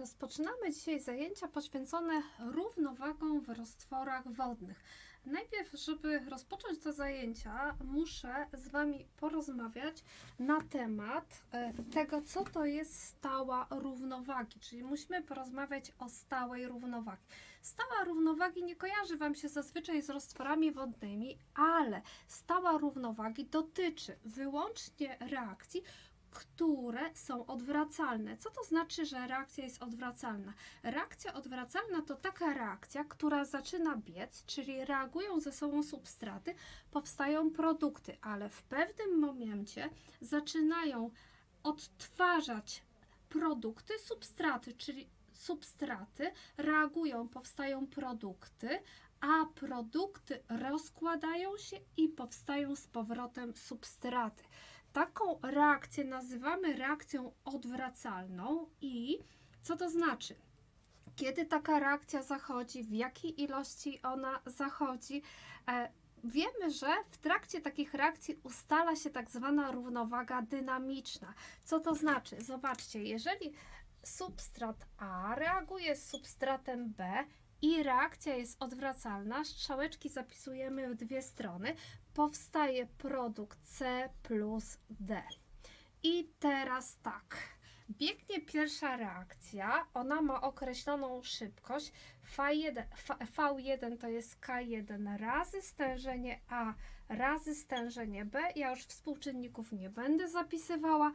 Rozpoczynamy dzisiaj zajęcia poświęcone równowagom w roztworach wodnych. Najpierw, żeby rozpocząć te zajęcia, muszę z Wami porozmawiać na temat tego, co to jest stała równowagi, czyli musimy porozmawiać o stałej równowagi. Stała równowagi nie kojarzy Wam się zazwyczaj z roztworami wodnymi, ale stała równowagi dotyczy wyłącznie reakcji, które są odwracalne. Co to znaczy, że reakcja jest odwracalna? Reakcja odwracalna to taka reakcja, która zaczyna biec, czyli reagują ze sobą substraty, powstają produkty, ale w pewnym momencie zaczynają odtwarzać produkty, substraty, czyli substraty reagują, powstają produkty, a produkty rozkładają się i powstają z powrotem substraty. Taką reakcję nazywamy reakcją odwracalną i co to znaczy? Kiedy taka reakcja zachodzi, w jakiej ilości ona zachodzi? Wiemy, że w trakcie takich reakcji ustala się tak zwana równowaga dynamiczna. Co to znaczy? Zobaczcie, jeżeli substrat A reaguje z substratem B i reakcja jest odwracalna, strzałeczki zapisujemy w dwie strony, powstaje produkt C plus D. I teraz tak, biegnie pierwsza reakcja, ona ma określoną szybkość, V1 to jest K1 razy stężenie A razy stężenie B, ja już współczynników nie będę zapisywała.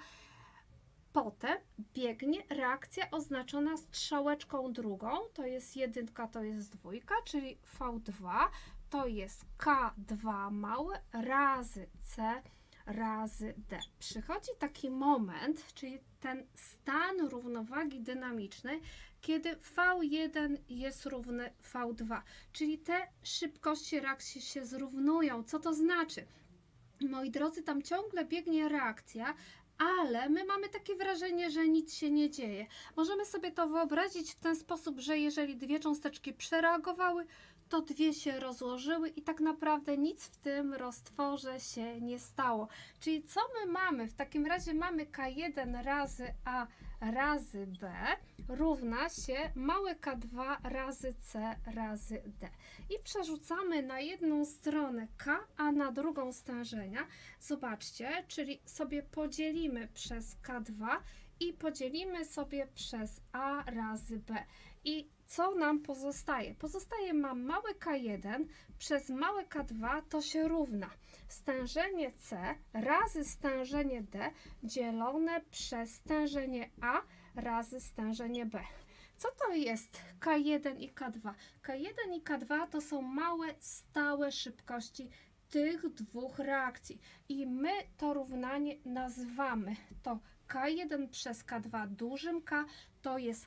Potem biegnie reakcja oznaczona strzałeczką drugą, to jest jedynka, to jest dwójka, czyli V2 to jest K2 małe razy C razy D. Przychodzi taki moment, czyli ten stan równowagi dynamicznej, kiedy V1 jest równy V2, czyli te szybkości reakcji się zrównują. Co to znaczy? Moi drodzy, tam ciągle biegnie reakcja, ale my mamy takie wrażenie, że nic się nie dzieje. Możemy sobie to wyobrazić w ten sposób, że jeżeli dwie cząsteczki przereagowały, to dwie się rozłożyły i tak naprawdę nic w tym roztworze się nie stało. Czyli co my mamy? W takim razie mamy K1 razy A razy B równa się małe K2 razy C razy D. I przerzucamy na jedną stronę K, a na drugą stężenia. Zobaczcie, czyli sobie podzielimy przez K2 i podzielimy sobie przez A razy B. I co nam pozostaje? Pozostaje mam małe K1 przez małe K2, to się równa stężenie C razy stężenie D dzielone przez stężenie A razy stężenie B. Co to jest K1 i K2? K1 i K2 to są małe stałe szybkości tych dwóch reakcji i my to równanie nazywamy to K1 przez K2 dużym K, to jest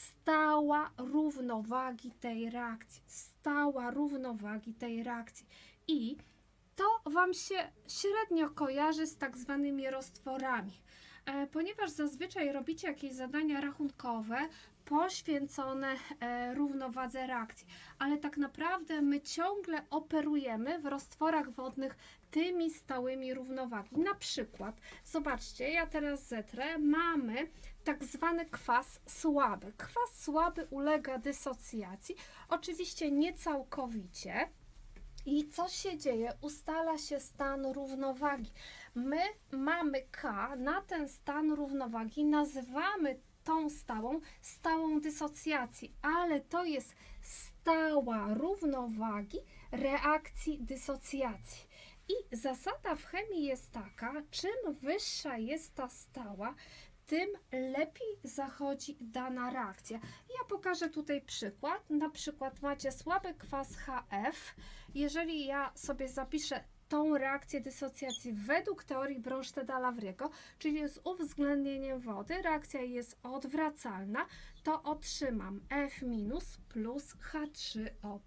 stała równowagi tej reakcji, stała równowagi tej reakcji i to Wam się średnio kojarzy z tak zwanymi roztworami, ponieważ zazwyczaj robicie jakieś zadania rachunkowe poświęcone równowadze reakcji, ale tak naprawdę my ciągle operujemy w roztworach wodnych tymi stałymi równowagi. Na przykład, zobaczcie, ja teraz zetrę, mamy tak zwany kwas słaby. Kwas słaby ulega dysocjacji, oczywiście nie całkowicie. I co się dzieje? Ustala się stan równowagi. My mamy K, na ten stan równowagi nazywamy tą stałą dysocjacji, ale to jest stała równowagi reakcji dysocjacji. I zasada w chemii jest taka, czym wyższa jest ta stała, tym lepiej zachodzi dana reakcja. Ja pokażę tutaj przykład. Na przykład macie słaby kwas HF. Jeżeli ja sobie zapiszę tą reakcję dysocjacji według teorii Bronsted-Lawriego, czyli z uwzględnieniem wody, reakcja jest odwracalna, to otrzymam F- plus H3O+.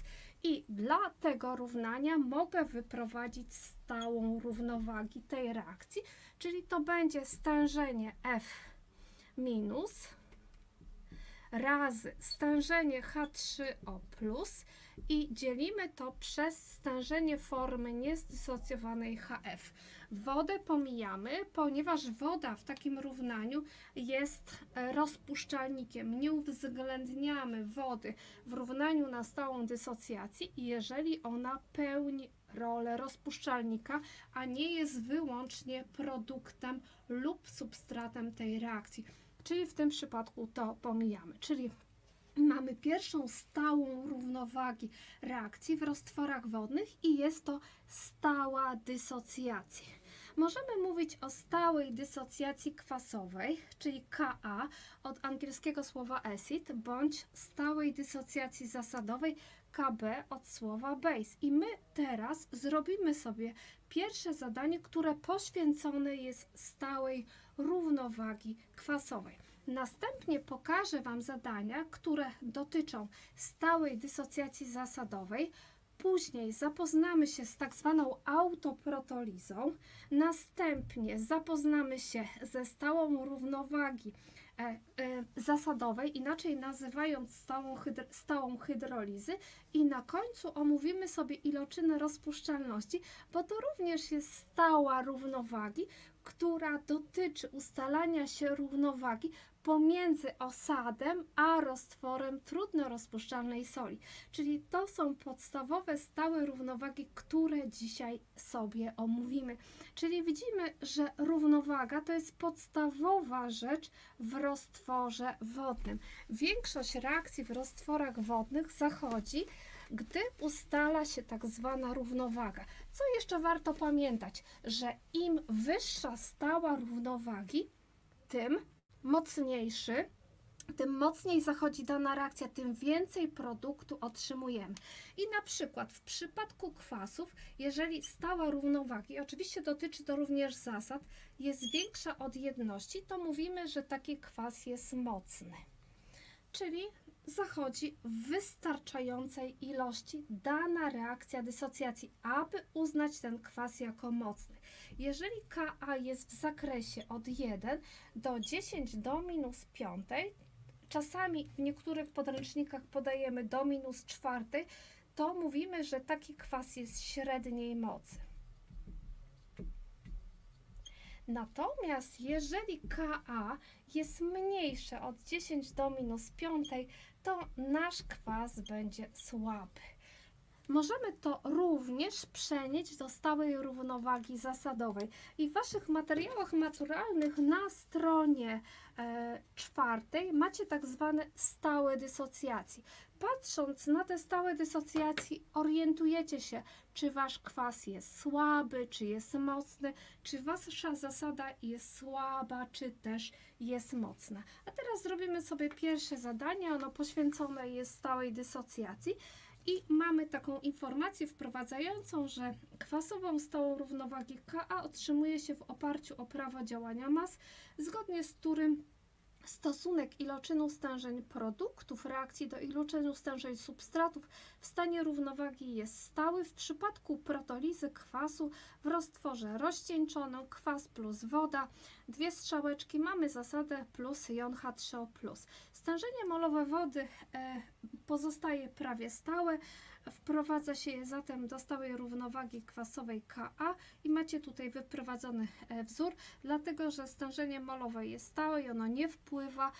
I dla tego równania mogę wyprowadzić stałą równowagi tej reakcji, czyli to będzie stężenie F- razy stężenie H3O+, i dzielimy to przez stężenie formy niezdysocjowanej HF. Wodę pomijamy, ponieważ woda w takim równaniu jest rozpuszczalnikiem. Nie uwzględniamy wody w równaniu na stałą dysocjacji, jeżeli ona pełni rolę rozpuszczalnika, a nie jest wyłącznie produktem lub substratem tej reakcji. Czyli w tym przypadku to pomijamy. Czyli mamy pierwszą stałą równowagi reakcji w roztworach wodnych i jest to stała dysocjacja. Możemy mówić o stałej dysocjacji kwasowej, czyli Ka, od angielskiego słowa acid, bądź stałej dysocjacji zasadowej, Kb, od słowa base. I my teraz zrobimy sobie pierwsze zadanie, które poświęcone jest stałej równowagi kwasowej. Następnie pokażę Wam zadania, które dotyczą stałej dysocjacji zasadowej. Później zapoznamy się z tak zwaną autoprotolizą. Następnie zapoznamy się ze stałą równowagi zasadowej, inaczej nazywając stałą hydrolizy, i na końcu omówimy sobie iloczyny rozpuszczalności, bo to również jest stała równowagi, która dotyczy ustalania się równowagi pomiędzy osadem a roztworem trudno rozpuszczalnej soli. Czyli to są podstawowe stałe równowagi, które dzisiaj sobie omówimy. Czyli widzimy, że równowaga to jest podstawowa rzecz w roztworze wodnym. Większość reakcji w roztworach wodnych zachodzi, gdy ustala się tak zwana równowaga. Co jeszcze warto pamiętać, że im wyższa stała równowagi, tym mocniej zachodzi dana reakcja, tym więcej produktu otrzymujemy. I na przykład w przypadku kwasów, jeżeli stała równowagi, oczywiście dotyczy to również zasad, jest większa od jedności, to mówimy, że taki kwas jest mocny. Czyli zachodzi w wystarczającej ilości dana reakcja dysocjacji, aby uznać ten kwas jako mocny. Jeżeli Ka jest w zakresie od 1 do 10 do minus 5, czasami w niektórych podręcznikach podajemy do minus 4, to mówimy, że taki kwas jest średniej mocy. Natomiast jeżeli Ka jest mniejsze od 10 do minus 5, to nasz kwas będzie słaby. Możemy to również przenieść do stałej równowagi zasadowej. I w Waszych materiałach maturalnych na stronie 4 macie tak zwane stałe dysocjacje. Patrząc na te stałe dysocjacje, orientujecie się, czy Wasz kwas jest słaby, czy jest mocny, czy Wasza zasada jest słaba, czy też jest mocna. A teraz zrobimy sobie pierwsze zadanie, ono poświęcone jest stałej dysocjacji. I mamy taką informację wprowadzającą, że kwasową stałą równowagi Ka otrzymuje się w oparciu o prawo działania mas, zgodnie z którym stosunek iloczynu stężeń produktów reakcji do iloczynu stężeń substratów w stanie równowagi jest stały. W przypadku protolizy kwasu w roztworze rozcieńczonym kwas plus woda, dwie strzałeczki, mamy zasadę plus jon H3O+. Stężenie molowe wody pozostaje prawie stałe. Wprowadza się je zatem do stałej równowagi kwasowej Ka i macie tutaj wyprowadzony wzór, dlatego że stężenie molowe jest stałe i ono nie wpływa.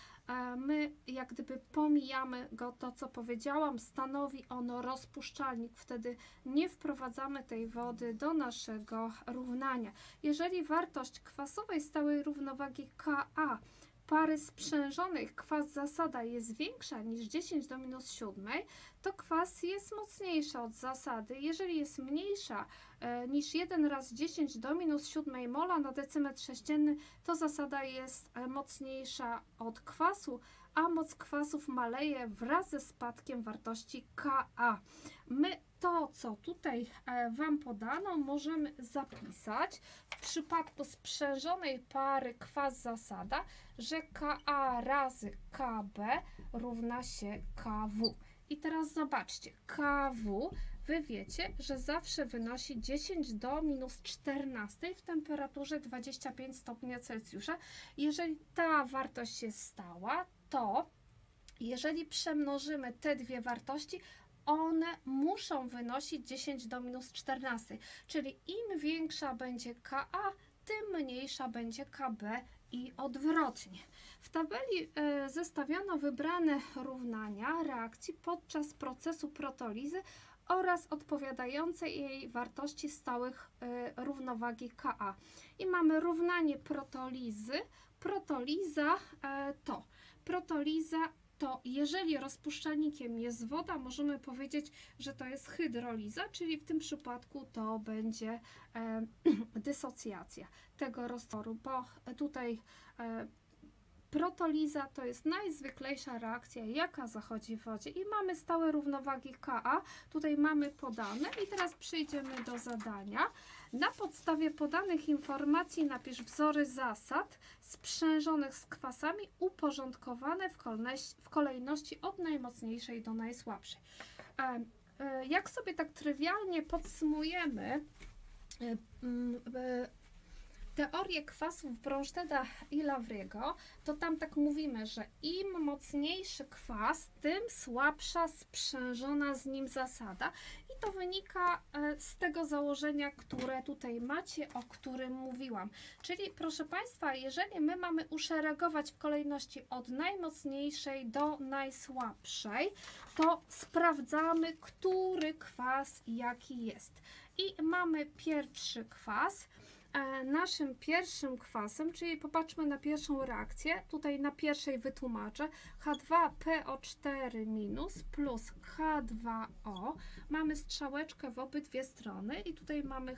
My jak gdyby pomijamy go, to co powiedziałam, stanowi ono rozpuszczalnik, wtedy nie wprowadzamy tej wody do naszego równania. Jeżeli wartość kwasowej stałej równowagi Ka pary sprzężonej kwas zasada jest większa niż 10 do minus 7, to kwas jest mocniejszy od zasady. Jeżeli jest mniejsza niż 1 razy 10 do minus 7 mola na decymetr sześcienny, to zasada jest mocniejsza od kwasu, a moc kwasów maleje wraz ze spadkiem wartości Ka. My to, co tutaj Wam podano, możemy zapisać w przypadku sprzężonej pary kwas zasada, że Ka razy Kb równa się Kw. I teraz zobaczcie, Kw, Wy wiecie, że zawsze wynosi 10 do minus 14 w temperaturze 25 stopnia Celsjusza. Jeżeli ta wartość jest stała, to jeżeli przemnożymy te dwie wartości, one muszą wynosić 10 do minus 14, czyli im większa będzie Ka, tym mniejsza będzie KB i odwrotnie. W tabeli zestawiono wybrane równania reakcji podczas procesu protolizy oraz odpowiadające jej wartości stałych równowagi Ka. I mamy równanie protolizy. Protoliza to jeżeli rozpuszczalnikiem jest woda, możemy powiedzieć, że to jest hydroliza, czyli w tym przypadku to będzie dysocjacja tego roztworu, bo tutaj protoliza to jest najzwyklejsza reakcja, jaka zachodzi w wodzie i mamy stałe równowagi Ka, tutaj mamy podane i teraz przejdziemy do zadania. Na podstawie podanych informacji napisz wzory zasad sprzężonych z kwasami uporządkowane w kolejności od najmocniejszej do najsłabszej. Jak sobie tak trywialnie podsumujemy teorię kwasów Bronstada i Lawry'ego, to tam tak mówimy, że im mocniejszy kwas, tym słabsza sprzężona z nim zasada i to wynika z tego założenia, które tutaj macie, o którym mówiłam. Czyli proszę Państwa, jeżeli my mamy uszeregować w kolejności od najmocniejszej do najsłabszej, to sprawdzamy, który kwas jaki jest. I mamy pierwszy kwas. Naszym pierwszym kwasem, czyli popatrzmy na pierwszą reakcję, tutaj na pierwszej wytłumaczę, H2PO4- plus H2O, mamy strzałeczkę w obydwie strony i tutaj mamy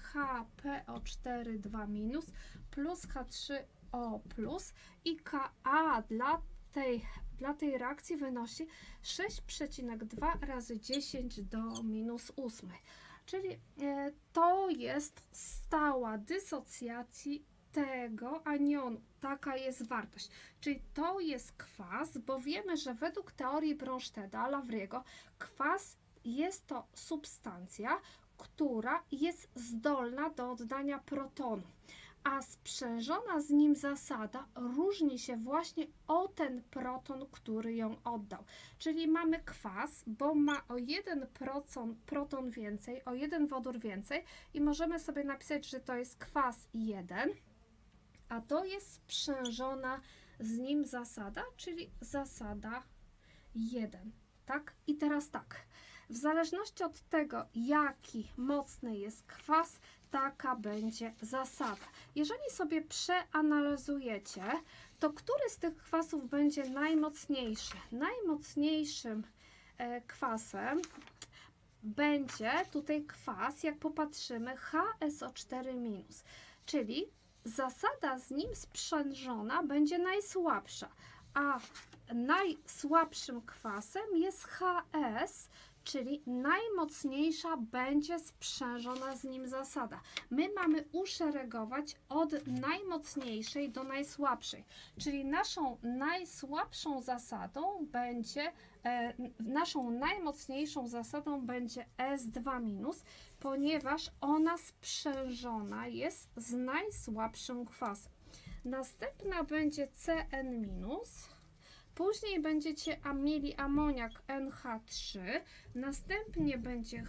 HPO4- plus H3O plus i Ka dla tej reakcji wynosi 6,2 razy 10 do minus 8. Czyli to jest stała dysocjacji tego anionu. Taka jest wartość. Czyli to jest kwas, bo wiemy, że według teorii Bronstada, Lawry'ego, kwas jest to substancja, która jest zdolna do oddania protonu. A sprzężona z nim zasada różni się właśnie o ten proton, który ją oddał. Czyli mamy kwas, bo ma o 1 proton więcej, o 1 wodór więcej i możemy sobie napisać, że to jest kwas 1, a to jest sprzężona z nim zasada, czyli zasada 1. Tak? I teraz tak, w zależności od tego, jaki mocny jest kwas, taka będzie zasada. Jeżeli sobie przeanalizujecie, to który z tych kwasów będzie najmocniejszy? Najmocniejszym kwasem będzie tutaj kwas, jak popatrzymy, HSO4-, czyli zasada z nim sprzężona będzie najsłabsza, a najsłabszym kwasem jest HS, czyli najmocniejsza będzie sprzężona z nim zasada. My mamy uszeregować od najmocniejszej do najsłabszej, czyli naszą najsłabszą zasadą będzie, naszą najmocniejszą zasadą będzie S2-, ponieważ ona sprzężona jest z najsłabszym kwasem. Następna będzie CN-, później będziecie mieli amoniak NH3, następnie będzie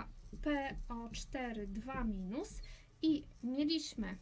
HPO4- i mieliśmy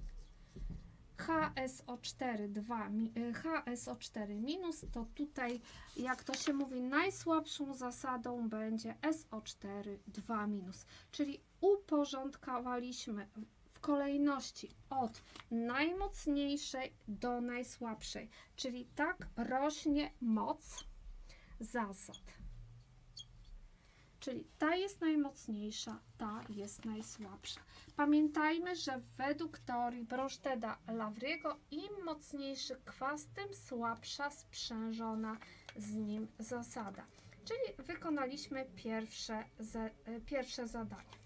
HSO4-, to tutaj, jak to się mówi, najsłabszą zasadą będzie SO4-, czyli uporządkowaliśmy w kolejności od najmocniejszej do najsłabszej, czyli tak rośnie moc zasad. Czyli ta jest najmocniejsza, ta jest najsłabsza. Pamiętajmy, że według teorii Bronstada, Lawry'ego im mocniejszy kwas, tym słabsza sprzężona z nim zasada. Czyli wykonaliśmy pierwsze zadanie.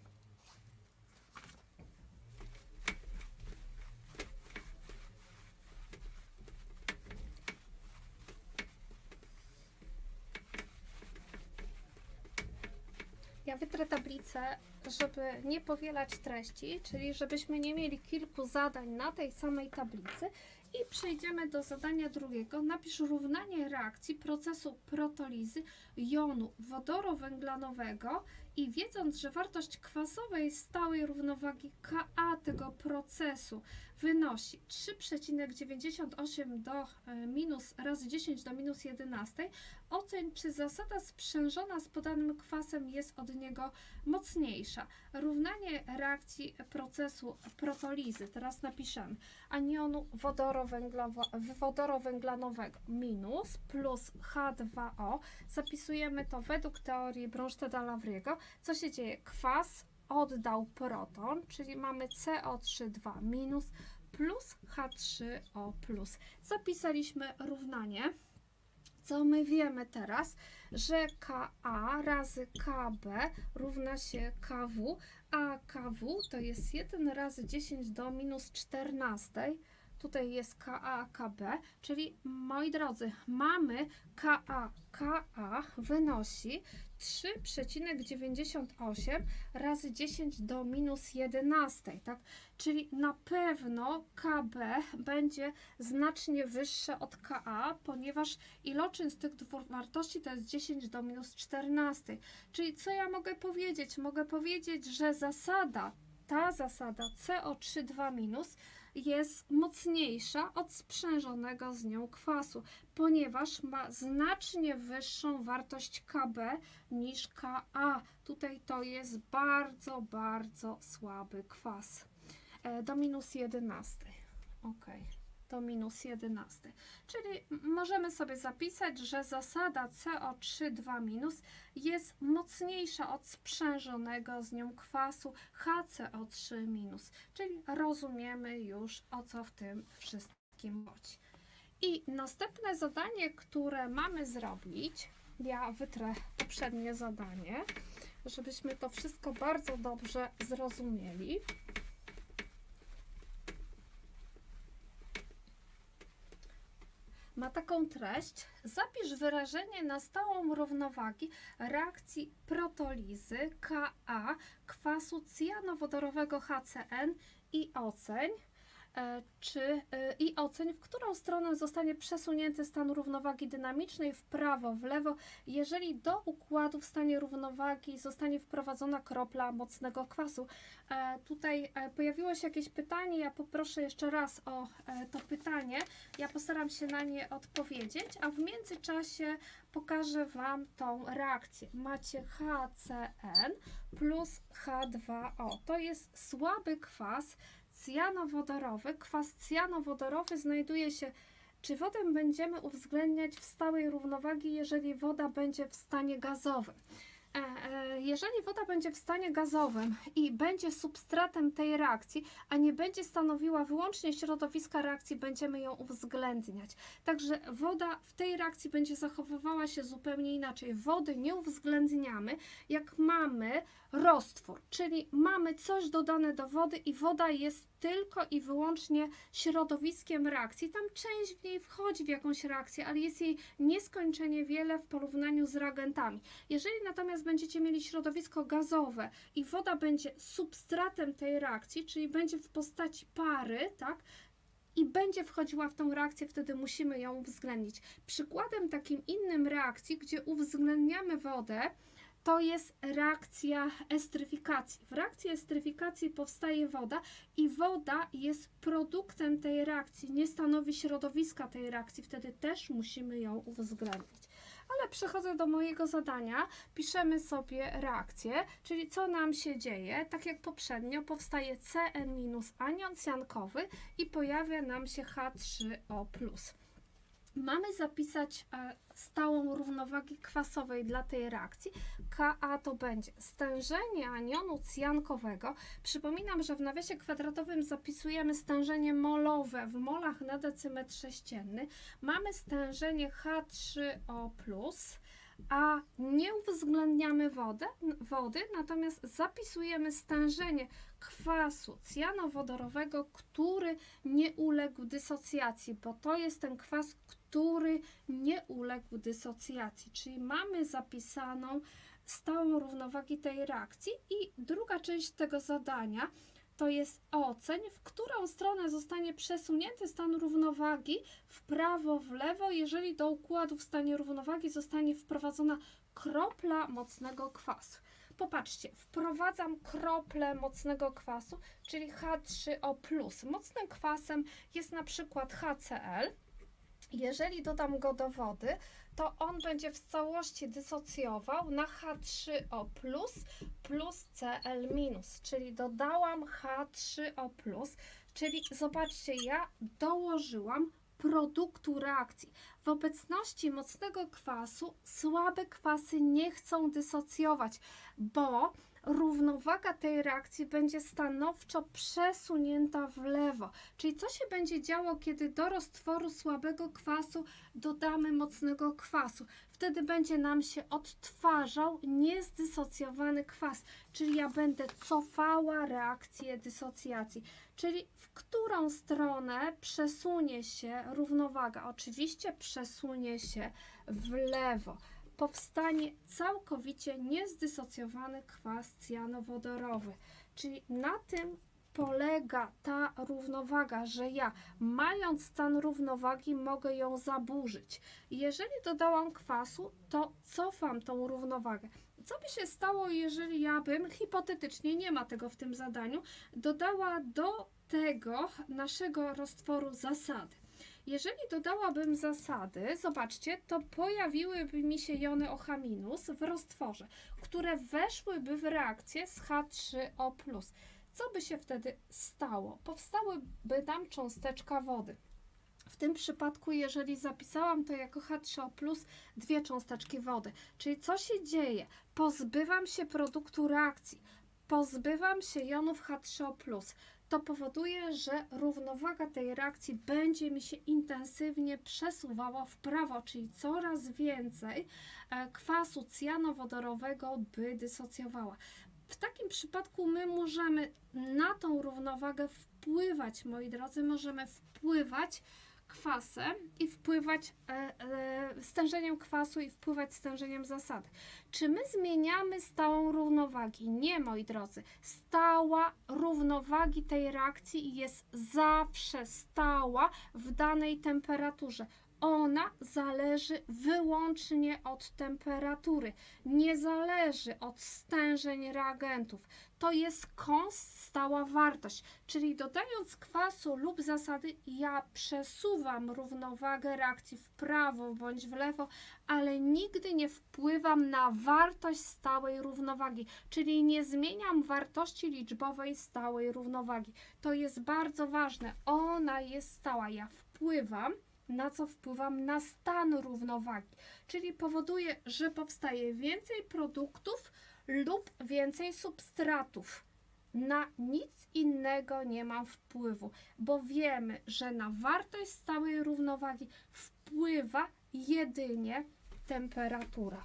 Ja wytrę tablicę, żeby nie powielać treści, czyli żebyśmy nie mieli kilku zadań na tej samej tablicy i przejdziemy do zadania drugiego. Napisz równanie reakcji procesu protolizy jonu wodorowęglanowego i wiedząc, że wartość kwasowej stałej równowagi Ka tego procesu wynosi 3,98 do minus razy 10 do minus 11, oceń, czy zasada sprzężona z podanym kwasem jest od niego mocniejsza. Równanie reakcji procesu protolizy, teraz napiszemy, anionu wodorowęglanowego minus plus H2O. Zapisujemy to według teorii Bronstada-Lawriego. Co się dzieje? Kwas oddał proton, czyli mamy CO3 minus plus H3O plus. Zapisaliśmy równanie. Co my wiemy teraz? Że Ka razy Kb równa się Kw, a Kw to jest 1 razy 10 do minus 14. Tutaj jest Ka, Kb, czyli moi drodzy, mamy Ka wynosi 3,98 razy 10 do minus 11, tak? Czyli na pewno Kb będzie znacznie wyższe od Ka, ponieważ iloczyn z tych dwóch wartości to jest 10 do minus 14. Czyli co ja mogę powiedzieć? Mogę powiedzieć, że ta zasada CO3 minus jest mocniejsza od sprzężonego z nią kwasu, ponieważ ma znacznie wyższą wartość Kb niż Ka. Tutaj to jest bardzo, bardzo słaby kwas. Do minus 11. Ok, do minus 11. Czyli możemy sobie zapisać, że zasada CO3 minus jest mocniejsza od sprzężonego z nią kwasu HCO3 minus. Czyli rozumiemy już, o co w tym wszystkim chodzi. I następne zadanie, które mamy zrobić, ja wytrę poprzednie zadanie, żebyśmy to wszystko bardzo dobrze zrozumieli. Ma taką treść: zapisz wyrażenie na stałą równowagi reakcji protolizy Ka kwasu cyjanowodorowego HCN i oceń, w którą stronę zostanie przesunięty stan równowagi dynamicznej w prawo, w lewo, jeżeli do układu w stanie równowagi zostanie wprowadzona kropla mocnego kwasu. Tutaj pojawiło się jakieś pytanie, ja poproszę jeszcze raz o to pytanie, ja postaram się na nie odpowiedzieć, a w międzyczasie pokażę Wam tą reakcję. Macie HCN plus H2O, to jest słaby kwas cyjanowodorowy. Kwas cyjanowodorowy znajduje się, czy wodę będziemy uwzględniać w stałej równowagi, jeżeli woda będzie w stanie gazowym. Jeżeli woda będzie w stanie gazowym i będzie substratem tej reakcji, a nie będzie stanowiła wyłącznie środowiska reakcji, będziemy ją uwzględniać. Także woda w tej reakcji będzie zachowywała się zupełnie inaczej. Wody nie uwzględniamy, jak mamy roztwór, czyli mamy coś dodane do wody i woda jest tylko i wyłącznie środowiskiem reakcji. Tam część w niej wchodzi w jakąś reakcję, ale jest jej nieskończenie wiele w porównaniu z reagentami. Jeżeli natomiast będziecie mieli środowisko gazowe i woda będzie substratem tej reakcji, czyli będzie w postaci pary, tak, i będzie wchodziła w tą reakcję, wtedy musimy ją uwzględnić. Przykładem takim innym reakcji, gdzie uwzględniamy wodę, to jest reakcja estryfikacji. W reakcji estryfikacji powstaje woda i woda jest produktem tej reakcji, nie stanowi środowiska tej reakcji, wtedy też musimy ją uwzględnić. Ale przechodzę do mojego zadania, piszemy sobie reakcję, czyli co nam się dzieje. Tak jak poprzednio powstaje Cn minus anion cjankowy i pojawia nam się H3O+. Mamy zapisać stałą równowagi kwasowej dla tej reakcji. Ka to będzie stężenie anionu cjankowego. Przypominam, że w nawiasie kwadratowym zapisujemy stężenie molowe w molach na decymetr sześcienny. Mamy stężenie H3O+, a nie uwzględniamy wody, natomiast zapisujemy stężenie kwasu cyjanowodorowego, który nie uległ dysocjacji, bo to jest ten kwas, który nie uległ dysocjacji, czyli mamy zapisaną stałą równowagę tej reakcji. I druga część tego zadania to jest oceń, w którą stronę zostanie przesunięty stan równowagi, w prawo, w lewo, jeżeli do układu w stanie równowagi zostanie wprowadzona kropla mocnego kwasu. Popatrzcie, wprowadzam kroplę mocnego kwasu, czyli H3O+. Mocnym kwasem jest na przykład HCl. Jeżeli dodam go do wody, to on będzie w całości dysocjował na H3O plus Cl-, czyli dodałam H3O+, czyli zobaczcie, ja dołożyłam produktu reakcji. W obecności mocnego kwasu słabe kwasy nie chcą dysocjować, bo równowaga tej reakcji będzie stanowczo przesunięta w lewo. Czyli co się będzie działo, kiedy do roztworu słabego kwasu dodamy mocnego kwasu? Wtedy będzie nam się odtwarzał niezdysocjowany kwas, czyli ja będę cofała reakcję dysocjacji. Czyli w którą stronę przesunie się równowaga? Oczywiście przesunie się w lewo. Powstanie całkowicie niezdysocjowany kwas cjanowodorowy. Czyli na tym polega ta równowaga, że ja, mając stan równowagi, mogę ją zaburzyć. Jeżeli dodałam kwasu, to cofam tą równowagę. Co by się stało, jeżeli ja bym, hipotetycznie, nie ma tego w tym zadaniu, dodała do tego naszego roztworu zasady? Jeżeli dodałabym zasady, zobaczcie, to pojawiłyby mi się jony OH- w roztworze, które weszłyby w reakcję z H3O+. Co by się wtedy stało? Powstałyby nam cząsteczka wody. W tym przypadku, jeżeli zapisałam to jako H3O+, dwie cząsteczki wody. Czyli co się dzieje? Pozbywam się produktu reakcji, pozbywam się jonów H3O+. To powoduje, że równowaga tej reakcji będzie mi się intensywnie przesuwała w prawo, czyli coraz więcej kwasu cjanowodorowego by dysocjowała. W takim przypadku my możemy na tą równowagę wpływać, moi drodzy, możemy wpływać kwasem i wpływać stężeniem kwasu i wpływać stężeniem zasady. Czy my zmieniamy stałą równowagi? Nie, moi drodzy. Stała równowagi tej reakcji jest zawsze stała w danej temperaturze. Ona zależy wyłącznie od temperatury, nie zależy od stężeń reagentów. To jest konst, stała wartość, czyli dodając kwasu lub zasady, ja przesuwam równowagę reakcji w prawo bądź w lewo, ale nigdy nie wpływam na wartość stałej równowagi, czyli nie zmieniam wartości liczbowej stałej równowagi. To jest bardzo ważne, ona jest stała, ja wpływam. Na co wpływam? Na stan równowagi, czyli powoduje, że powstaje więcej produktów lub więcej substratów. Na nic innego nie mam wpływu, bo wiemy, że na wartość stałej równowagi wpływa jedynie temperatura.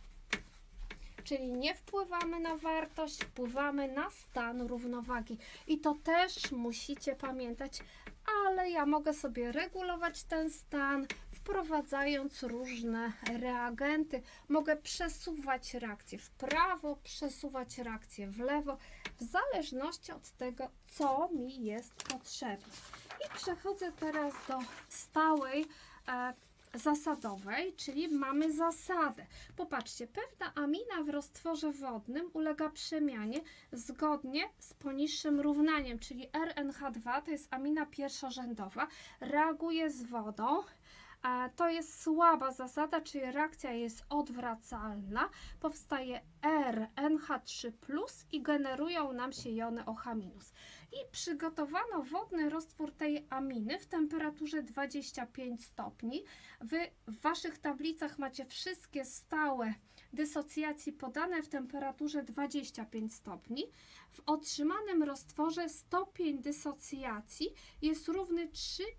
Czyli nie wpływamy na wartość, wpływamy na stan równowagi. I to też musicie pamiętać, ale ja mogę sobie regulować ten stan, wprowadzając różne reagenty. Mogę przesuwać reakcję w prawo, przesuwać reakcję w lewo, w zależności od tego, co mi jest potrzebne. I przechodzę teraz do stałej zasadowej, czyli mamy zasadę. Popatrzcie, pewna amina w roztworze wodnym ulega przemianie zgodnie z poniższym równaniem, czyli RNH2 to jest amina pierwszorzędowa, reaguje z wodą. To jest słaba zasada, czyli reakcja jest odwracalna. Powstaje RNH3+ i generują nam się jony OH-. I przygotowano wodny roztwór tej aminy w temperaturze 25 stopni. Wy w waszych tablicach macie wszystkie stałe dysocjacji podane w temperaturze 25 stopni. W otrzymanym roztworze stopień dysocjacji jest równy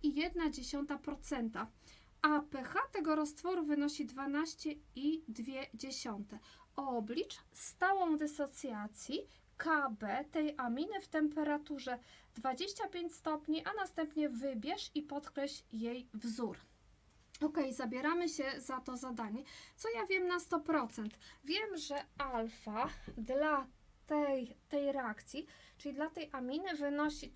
3,1%. A pH tego roztworu wynosi 12,2. Oblicz stałą dysocjacji Kb tej aminy w temperaturze 25 stopni, a następnie wybierz i podkreśl jej wzór. Ok, zabieramy się za to zadanie. Co ja wiem na 100%? Wiem, że alfa dla tej reakcji, czyli dla tej aminy wynosi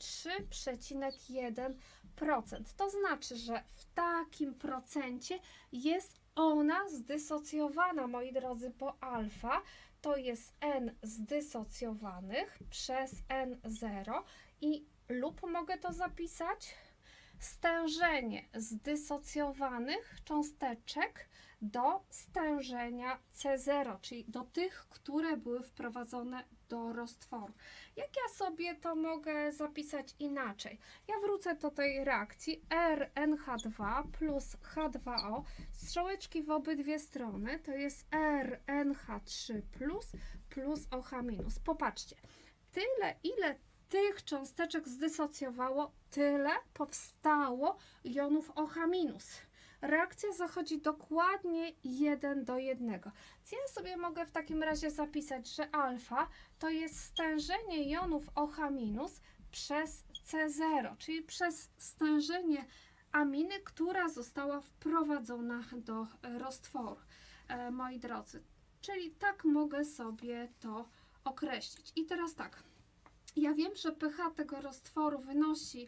3,1%. To znaczy, że w takim procencie jest ona zdysocjowana, moi drodzy, bo alfa to jest N zdysocjowanych przez N0 i lub mogę to zapisać stężenie zdysocjowanych cząsteczek do stężenia C0, czyli do tych, które były wprowadzone do roztworu. Jak ja sobie to mogę zapisać inaczej? Ja wrócę do tej reakcji RNH2 plus H2O, strzałeczki w obydwie strony, to jest RNH3 plus OH-. Popatrzcie, tyle ile tych cząsteczek zdysocjowało, tyle powstało jonów OH-. Reakcja zachodzi dokładnie 1 do 1. Więc ja sobie mogę w takim razie zapisać, że alfa to jest stężenie jonów OH- przez C0, czyli przez stężenie aminy, która została wprowadzona do roztworu, moi drodzy. Czyli tak mogę sobie to określić. I teraz tak. Ja wiem, że pH tego roztworu wynosi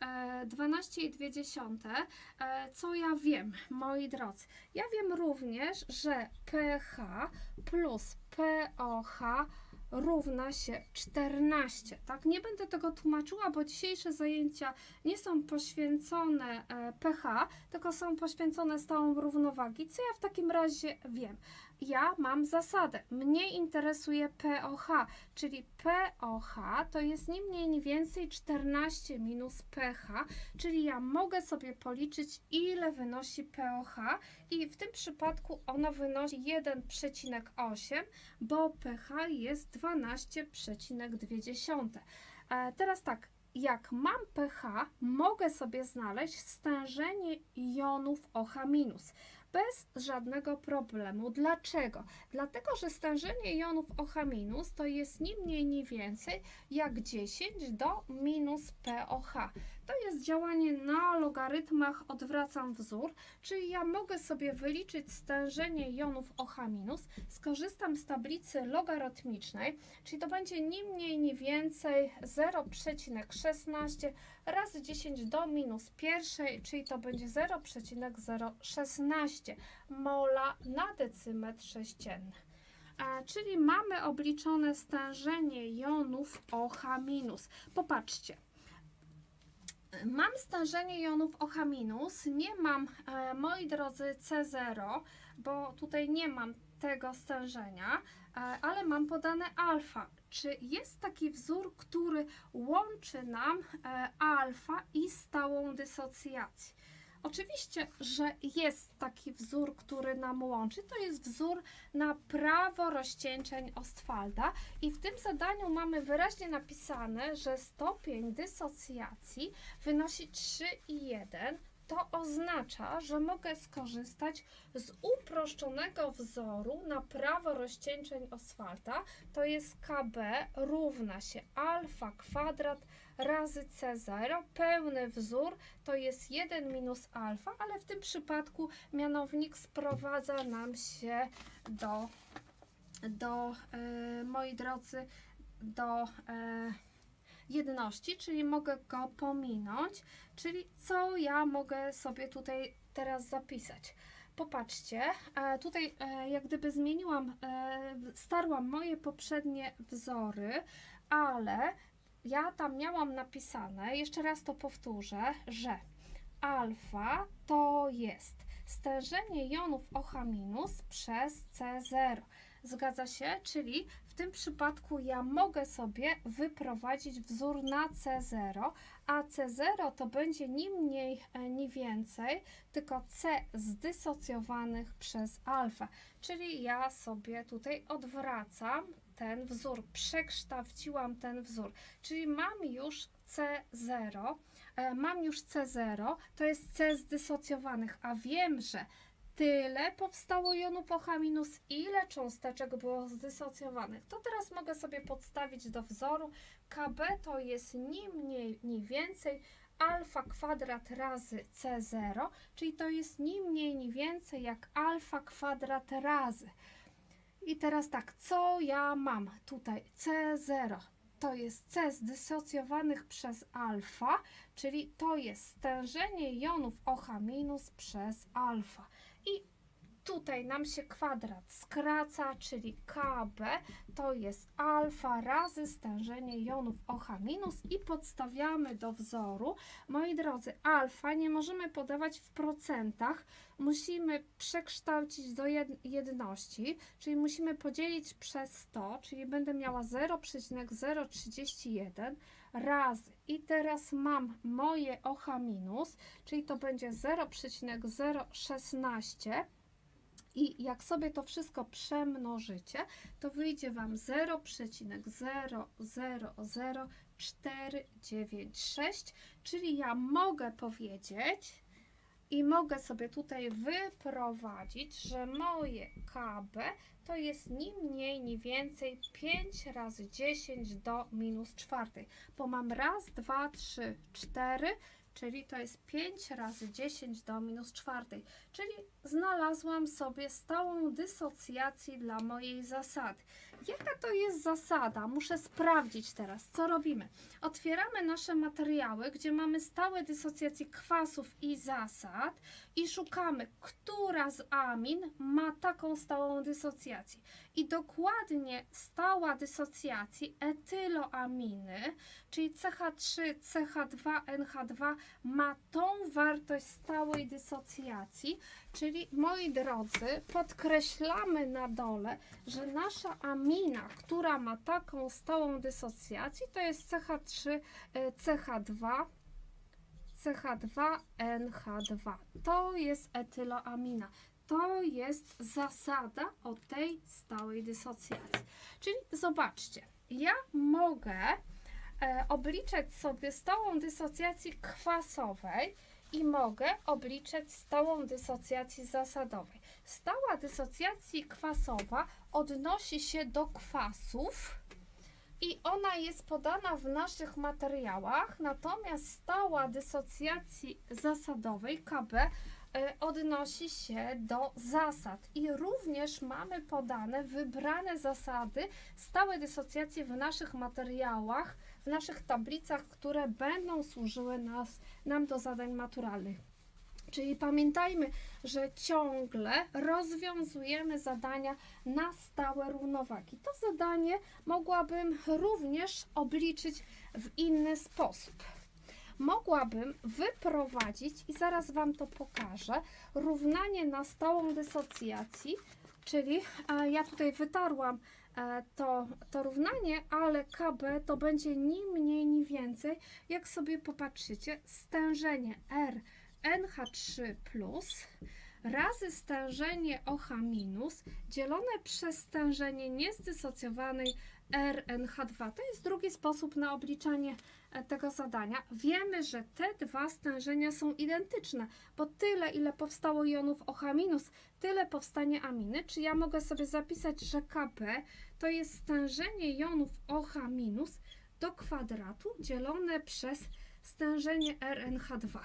12,2. Co ja wiem, moi drodzy? Ja wiem również, że pH plus pOH równa się 14. Tak, nie będę tego tłumaczyła, bo dzisiejsze zajęcia nie są poświęcone pH, tylko są poświęcone stałom równowagi. Co ja w takim razie wiem? Ja mam zasadę, mnie interesuje pOH, czyli pOH to jest ni mniej ni więcej 14 minus pH, czyli ja mogę sobie policzyć, ile wynosi pOH i w tym przypadku ono wynosi 1,8, bo pH jest 12,2. Teraz tak, jak mam pH, mogę sobie znaleźć stężenie jonów OH-. Bez żadnego problemu. Dlaczego? Dlatego, że stężenie jonów OH- to jest ni mniej, ni więcej jak 10 do minus pOH. To jest działanie na logarytmach, odwracam wzór, czyli ja mogę sobie wyliczyć stężenie jonów OH-, skorzystam z tablicy logarytmicznej, czyli to będzie ni mniej, ni więcej 0,16 razy 10 do minus pierwszej, czyli to będzie 0,016 mola na decymetr sześcienny. Czyli mamy obliczone stężenie jonów OH-. Popatrzcie. Mam stężenie jonów OH-, nie mam, moi drodzy, C0, bo tutaj nie mam tego stężenia, ale mam podane alfa. Czy jest taki wzór, który łączy nam alfa i stałą dysocjację? Oczywiście, że jest taki wzór, który nam łączy. To jest wzór na prawo rozcieńczeń Ostwalda i w tym zadaniu mamy wyraźnie napisane, że stopień dysocjacji wynosi 3,1. To oznacza, że mogę skorzystać z uproszczonego wzoru na prawo rozcieńczeń Ostwalda. To jest KB równa się alfa kwadrat razy C0. Pełny wzór to jest 1 minus alfa, ale w tym przypadku mianownik sprowadza nam się moi drodzy, do jedności, czyli mogę go pominąć, czyli co ja mogę sobie tutaj teraz zapisać. Popatrzcie, tutaj jak gdyby zmieniłam, starłam moje poprzednie wzory, ale ja tam miałam napisane, jeszcze raz to powtórzę, że alfa to jest stężenie jonów OH- przez C0. Zgadza się? Czyli w tym przypadku ja mogę sobie wyprowadzić wzór na C0, a C0 to będzie ni mniej, ni więcej, tylko C zdysocjowanych przez alfa. Czyli ja sobie tutaj odwracam ten wzór, przekształciłam ten wzór, czyli mam już C0, to jest C zdysocjowanych, a wiem, że tyle powstało jonów OH-, ile cząsteczek było zdysocjowanych. To teraz mogę sobie podstawić do wzoru. KB to jest ni mniej, ni więcej alfa kwadrat razy C0, czyli to jest ni mniej, ni więcej jak alfa kwadrat razy. I teraz tak, co ja mam tutaj? C0 to jest C zdysocjowanych przez alfa, czyli to jest stężenie jonów OH- przez alfa. I tutaj nam się kwadrat skraca, czyli Kb to jest alfa razy stężenie jonów OH- i podstawiamy do wzoru. Moi drodzy, alfa nie możemy podawać w procentach, musimy przekształcić do jedności, czyli musimy podzielić przez 100, czyli będę miała 0,031 razy. I teraz mam moje OH-, czyli to będzie 0,016. I jak sobie to wszystko przemnożycie, to wyjdzie Wam 0,0000496, czyli ja mogę powiedzieć i mogę sobie tutaj wyprowadzić, że moje Kb to jest ni mniej, ni więcej 5 razy 10 do minus czwartej, bo mam raz, 2, 3, 4, czyli to jest 5 razy 10 do minus czwartej, czyli znalazłam sobie stałą dysocjację dla mojej zasady. Jaka to jest zasada? Muszę sprawdzić teraz, co robimy. Otwieramy nasze materiały, gdzie mamy stałe dysocjacje kwasów i zasad i szukamy, która z amin ma taką stałą dysocjację. I dokładnie stała dysocjacji etyloaminy, czyli CH3, CH2, NH2 ma tą wartość stałej dysocjacji, czyli moi drodzy, podkreślamy na dole, że nasza amina, która ma taką stałą dysocjację, to jest CH3, CH2, CH2, NH2. To jest etyloamina. To jest zasada o tej stałej dysocjacji. Czyli zobaczcie, ja mogę obliczać sobie stałą dysocjację kwasowej i mogę obliczać stałą dysocjację zasadowej. Stała dysocjacja kwasowa odnosi się do kwasów i ona jest podana w naszych materiałach, natomiast stała dysocjacji zasadowej Kb odnosi się do zasad i również mamy podane wybrane zasady stałej dysocjacji w naszych materiałach, w naszych tablicach, które będą służyły nam do zadań maturalnych. Czyli pamiętajmy, że ciągle rozwiązujemy zadania na stałe równowagi. To zadanie mogłabym również obliczyć w inny sposób. Mogłabym wyprowadzić, i zaraz Wam to pokażę, równanie na stałą dysocjacji, czyli ja tutaj wytarłam to równanie, ale Kb to będzie ni mniej, ni więcej, jak sobie popatrzycie, stężenie R NH3 plus razy stężenie OH- dzielone przez stężenie niezdysocjowanej RNH2. To jest drugi sposób na obliczanie tego zadania. Wiemy, że te dwa stężenia są identyczne, bo tyle, ile powstało jonów OH-, tyle powstanie aminy. Czy ja mogę sobie zapisać, że Kb to jest stężenie jonów OH- do kwadratu dzielone przez stężenie RNH2.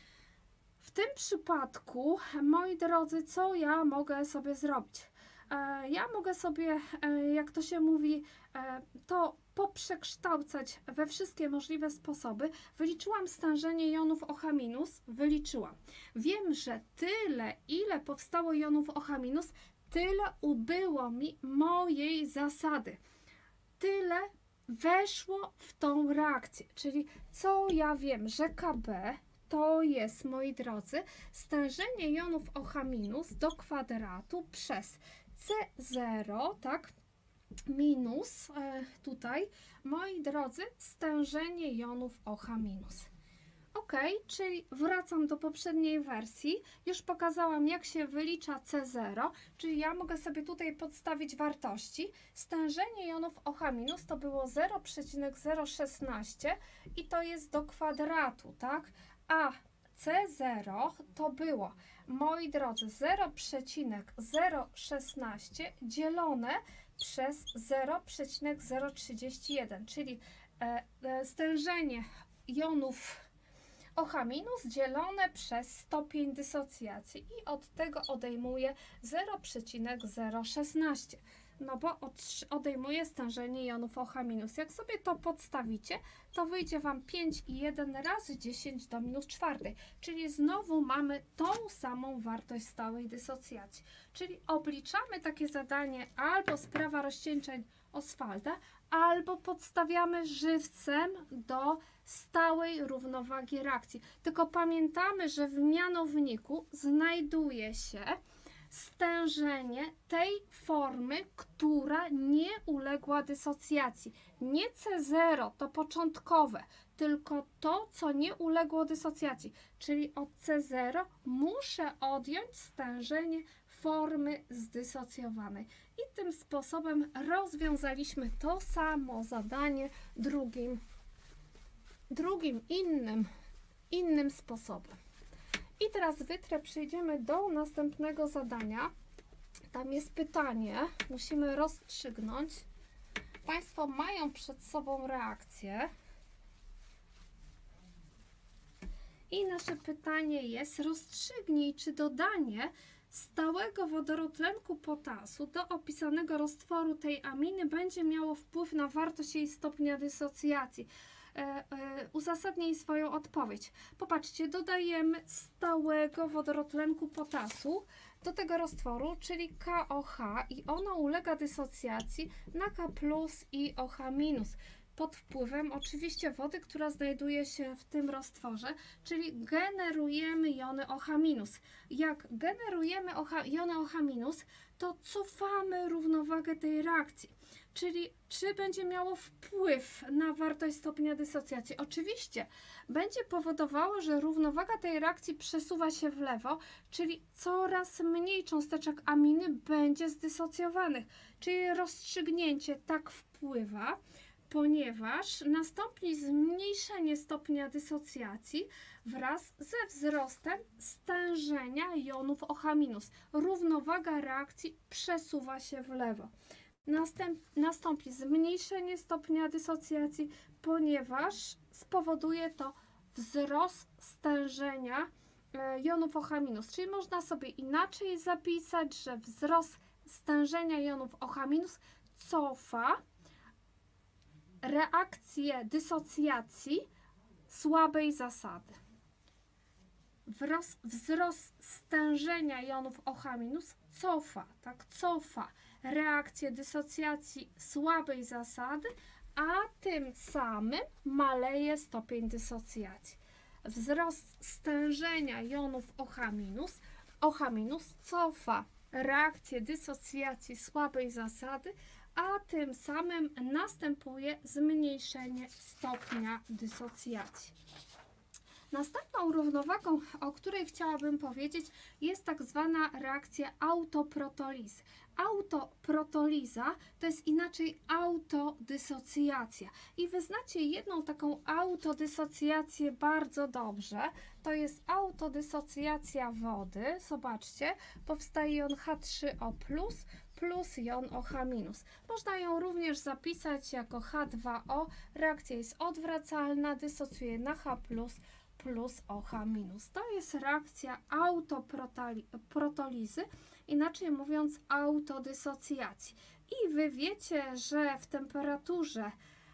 W tym przypadku, moi drodzy, co ja mogę sobie zrobić? Ja mogę sobie, jak to się mówi, to poprzekształcać we wszystkie możliwe sposoby. Wyliczyłam stężenie jonów OH-, wyliczyłam. Wiem, że tyle, ile powstało jonów OH-, tyle ubyło mi mojej zasady. Tyle weszło w tą reakcję. Czyli co ja wiem, że Kb to jest, moi drodzy, stężenie jonów OH- do kwadratu przez C0, tak, minus tutaj, moi drodzy, stężenie jonów OH-. Ok, czyli wracam do poprzedniej wersji. Już pokazałam, jak się wylicza C0, czyli ja mogę sobie tutaj podstawić wartości. Stężenie jonów OH- to było 0,016 i to jest do kwadratu, tak? A C0 to było, moi drodzy, 0,016 dzielone przez 0,031, czyli stężenie jonów OH- dzielone przez stopień dysocjacji i od tego odejmuję 0,016. no bo odejmuje stężenie jonów OH-. Jak sobie to podstawicie, to wyjdzie Wam 5,1 razy 10 do minus czwartej, czyli znowu mamy tą samą wartość stałej dysocjacji. Czyli obliczamy takie zadanie albo z prawa rozcieńczeń Ostwalda, albo podstawiamy żywcem do stałej równowagi reakcji. Tylko pamiętamy, że w mianowniku znajduje się stężenie tej formy, która nie uległa dysocjacji. Nie C0 to początkowe, tylko to, co nie uległo dysocjacji. Czyli od C0 muszę odjąć stężenie formy zdysocjowanej. I tym sposobem rozwiązaliśmy to samo zadanie innym sposobem. I teraz wytrę, przejdziemy do następnego zadania. Tam jest pytanie, musimy rozstrzygnąć. Państwo mają przed sobą reakcję. I nasze pytanie jest: rozstrzygnij, czy dodanie stałego wodorotlenku potasu do opisanego roztworu tej aminy będzie miało wpływ na wartość jej stopnia dysocjacji. Uzasadnij swoją odpowiedź. Popatrzcie, dodajemy stałego wodorotlenku potasu do tego roztworu, czyli KOH, i ono ulega dysocjacji na K+ i OH-, pod wpływem oczywiście wody, która znajduje się w tym roztworze, czyli generujemy jony OH-. Jak generujemy jony OH-, to cofamy równowagę tej reakcji. Czyli czy będzie miało wpływ na wartość stopnia dysocjacji? Oczywiście będzie powodowało, że równowaga tej reakcji przesuwa się w lewo, czyli coraz mniej cząsteczek aminy będzie zdysocjowanych. Czyli rozstrzygnięcie tak wpływa, ponieważ nastąpi zmniejszenie stopnia dysocjacji wraz ze wzrostem stężenia jonów OH-. Równowaga reakcji przesuwa się w lewo. Nastąpi zmniejszenie stopnia dysocjacji, ponieważ spowoduje to wzrost stężenia jonów OH-. Czyli można sobie inaczej zapisać, że wzrost stężenia jonów OH- cofa reakcję dysocjacji słabej zasady. Wzrost stężenia jonów OH- cofa reakcję dysocjacji słabej zasady, a tym samym maleje stopień dysocjacji. Wzrost stężenia jonów OH- cofa reakcję dysocjacji słabej zasady, a tym samym następuje zmniejszenie stopnia dysocjacji. Następną równowagą, o której chciałabym powiedzieć, jest tak zwana reakcja autoprotolizy. Autoprotoliza to jest inaczej autodysocjacja. I wy znacie jedną taką autodysocjację bardzo dobrze. To jest autodysocjacja wody. Zobaczcie, powstaje jon H3O+, plus jon OH-. Można ją również zapisać jako H2O. Reakcja jest odwracalna, dysocjuje na H+, plus OH-. To jest reakcja autoprotolizy, inaczej mówiąc autodysocjacji. I wy wiecie, że w temperaturze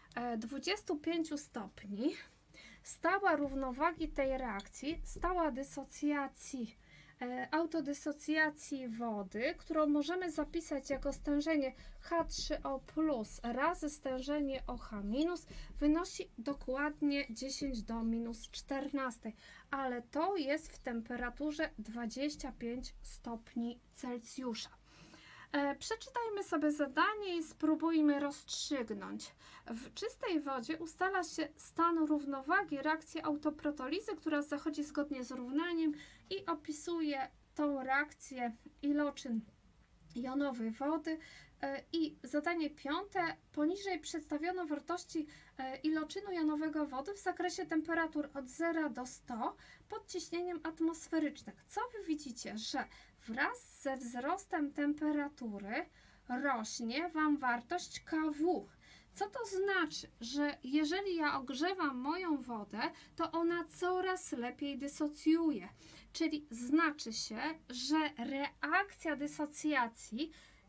25 stopni stała równowagi tej reakcji, stała dysocjacji, autodysocjacji wody, którą możemy zapisać jako stężenie H3O+ razy stężenie OH-, wynosi dokładnie 10 do minus 14, ale to jest w temperaturze 25 stopni Celsjusza. Przeczytajmy sobie zadanie i spróbujmy rozstrzygnąć. W czystej wodzie ustala się stan równowagi reakcji autoprotolizy, która zachodzi zgodnie z równaniem i opisuje tą reakcję iloczyn jonowy wody. I zadanie piąte. Poniżej przedstawiono wartości iloczynu jonowego wody w zakresie temperatur od 0 do 100 pod ciśnieniem atmosferycznym. Co wy widzicie? Że wraz ze wzrostem temperatury rośnie Wam wartość KW. Co to znaczy? Że jeżeli ja ogrzewam moją wodę, to ona coraz lepiej dysocjuje. Czyli znaczy się, że reakcja dysocjacji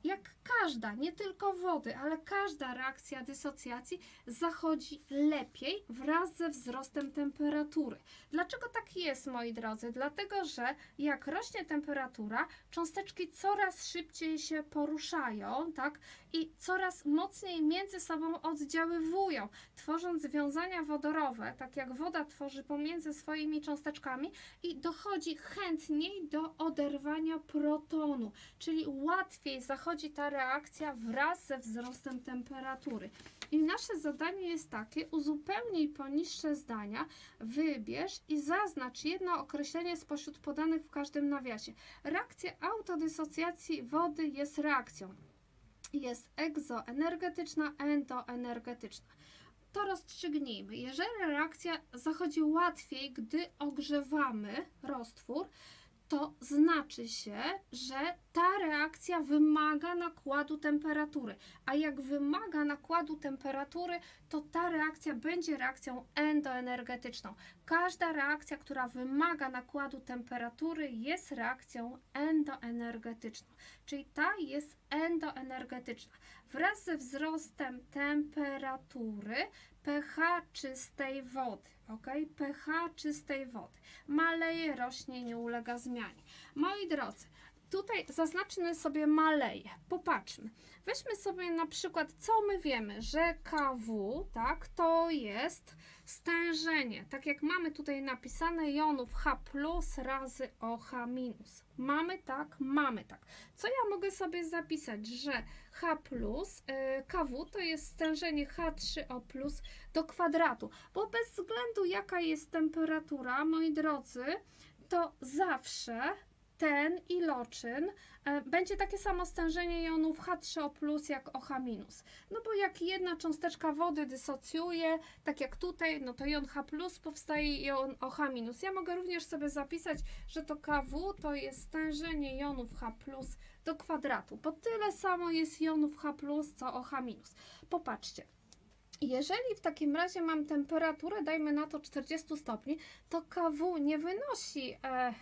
jak każda, nie tylko wody, ale każda reakcja dysocjacji zachodzi lepiej wraz ze wzrostem temperatury. Dlaczego tak jest, moi drodzy? Dlatego, że jak rośnie temperatura, cząsteczki coraz szybciej się poruszają, tak? I coraz mocniej między sobą oddziaływują, tworząc związania wodorowe, tak jak woda tworzy pomiędzy swoimi cząsteczkami i dochodzi chętniej do oderwania protonu, czyli łatwiej zachodzi ta reakcja wraz ze wzrostem temperatury. I nasze zadanie jest takie: uzupełnij poniższe zdania, wybierz i zaznacz jedno określenie spośród podanych w każdym nawiasie. Reakcja autodysocjacji wody jest reakcją. Jest egzoenergetyczna, endoenergetyczna. To rozstrzygnijmy. Jeżeli reakcja zachodzi łatwiej, gdy ogrzewamy roztwór, to znaczy się, że ta reakcja wymaga nakładu temperatury. A jak wymaga nakładu temperatury, to ta reakcja będzie reakcją endoenergetyczną. Każda reakcja, która wymaga nakładu temperatury, jest reakcją endoenergetyczną. Czyli ta jest endoenergetyczna. Wraz ze wzrostem temperatury pH czystej wody, ok? pH czystej wody maleje, rośnie, nie ulega zmianie. Moi drodzy, tutaj zaznaczmy sobie maleje. Popatrzmy. Weźmy sobie na przykład, co my wiemy, że KW, tak, to jest stężenie, tak jak mamy tutaj napisane, jonów H+ razy OH-. Mamy tak, mamy tak. Co ja mogę sobie zapisać, że H+, KW to jest stężenie H3O+ do kwadratu, bo bez względu jaka jest temperatura, moi drodzy, to zawsze ten iloczyn będzie takie samo stężenie jonów H3O+ jak OH-. No bo jak jedna cząsteczka wody dysocjuje, tak jak tutaj, no to jon H+ powstaje jon OH-. Ja mogę również sobie zapisać, że to KW to jest stężenie jonów H+ do kwadratu, bo tyle samo jest jonów H+ co OH-. Popatrzcie. Jeżeli w takim razie mam temperaturę, dajmy na to 40 stopni, to KW nie wynosi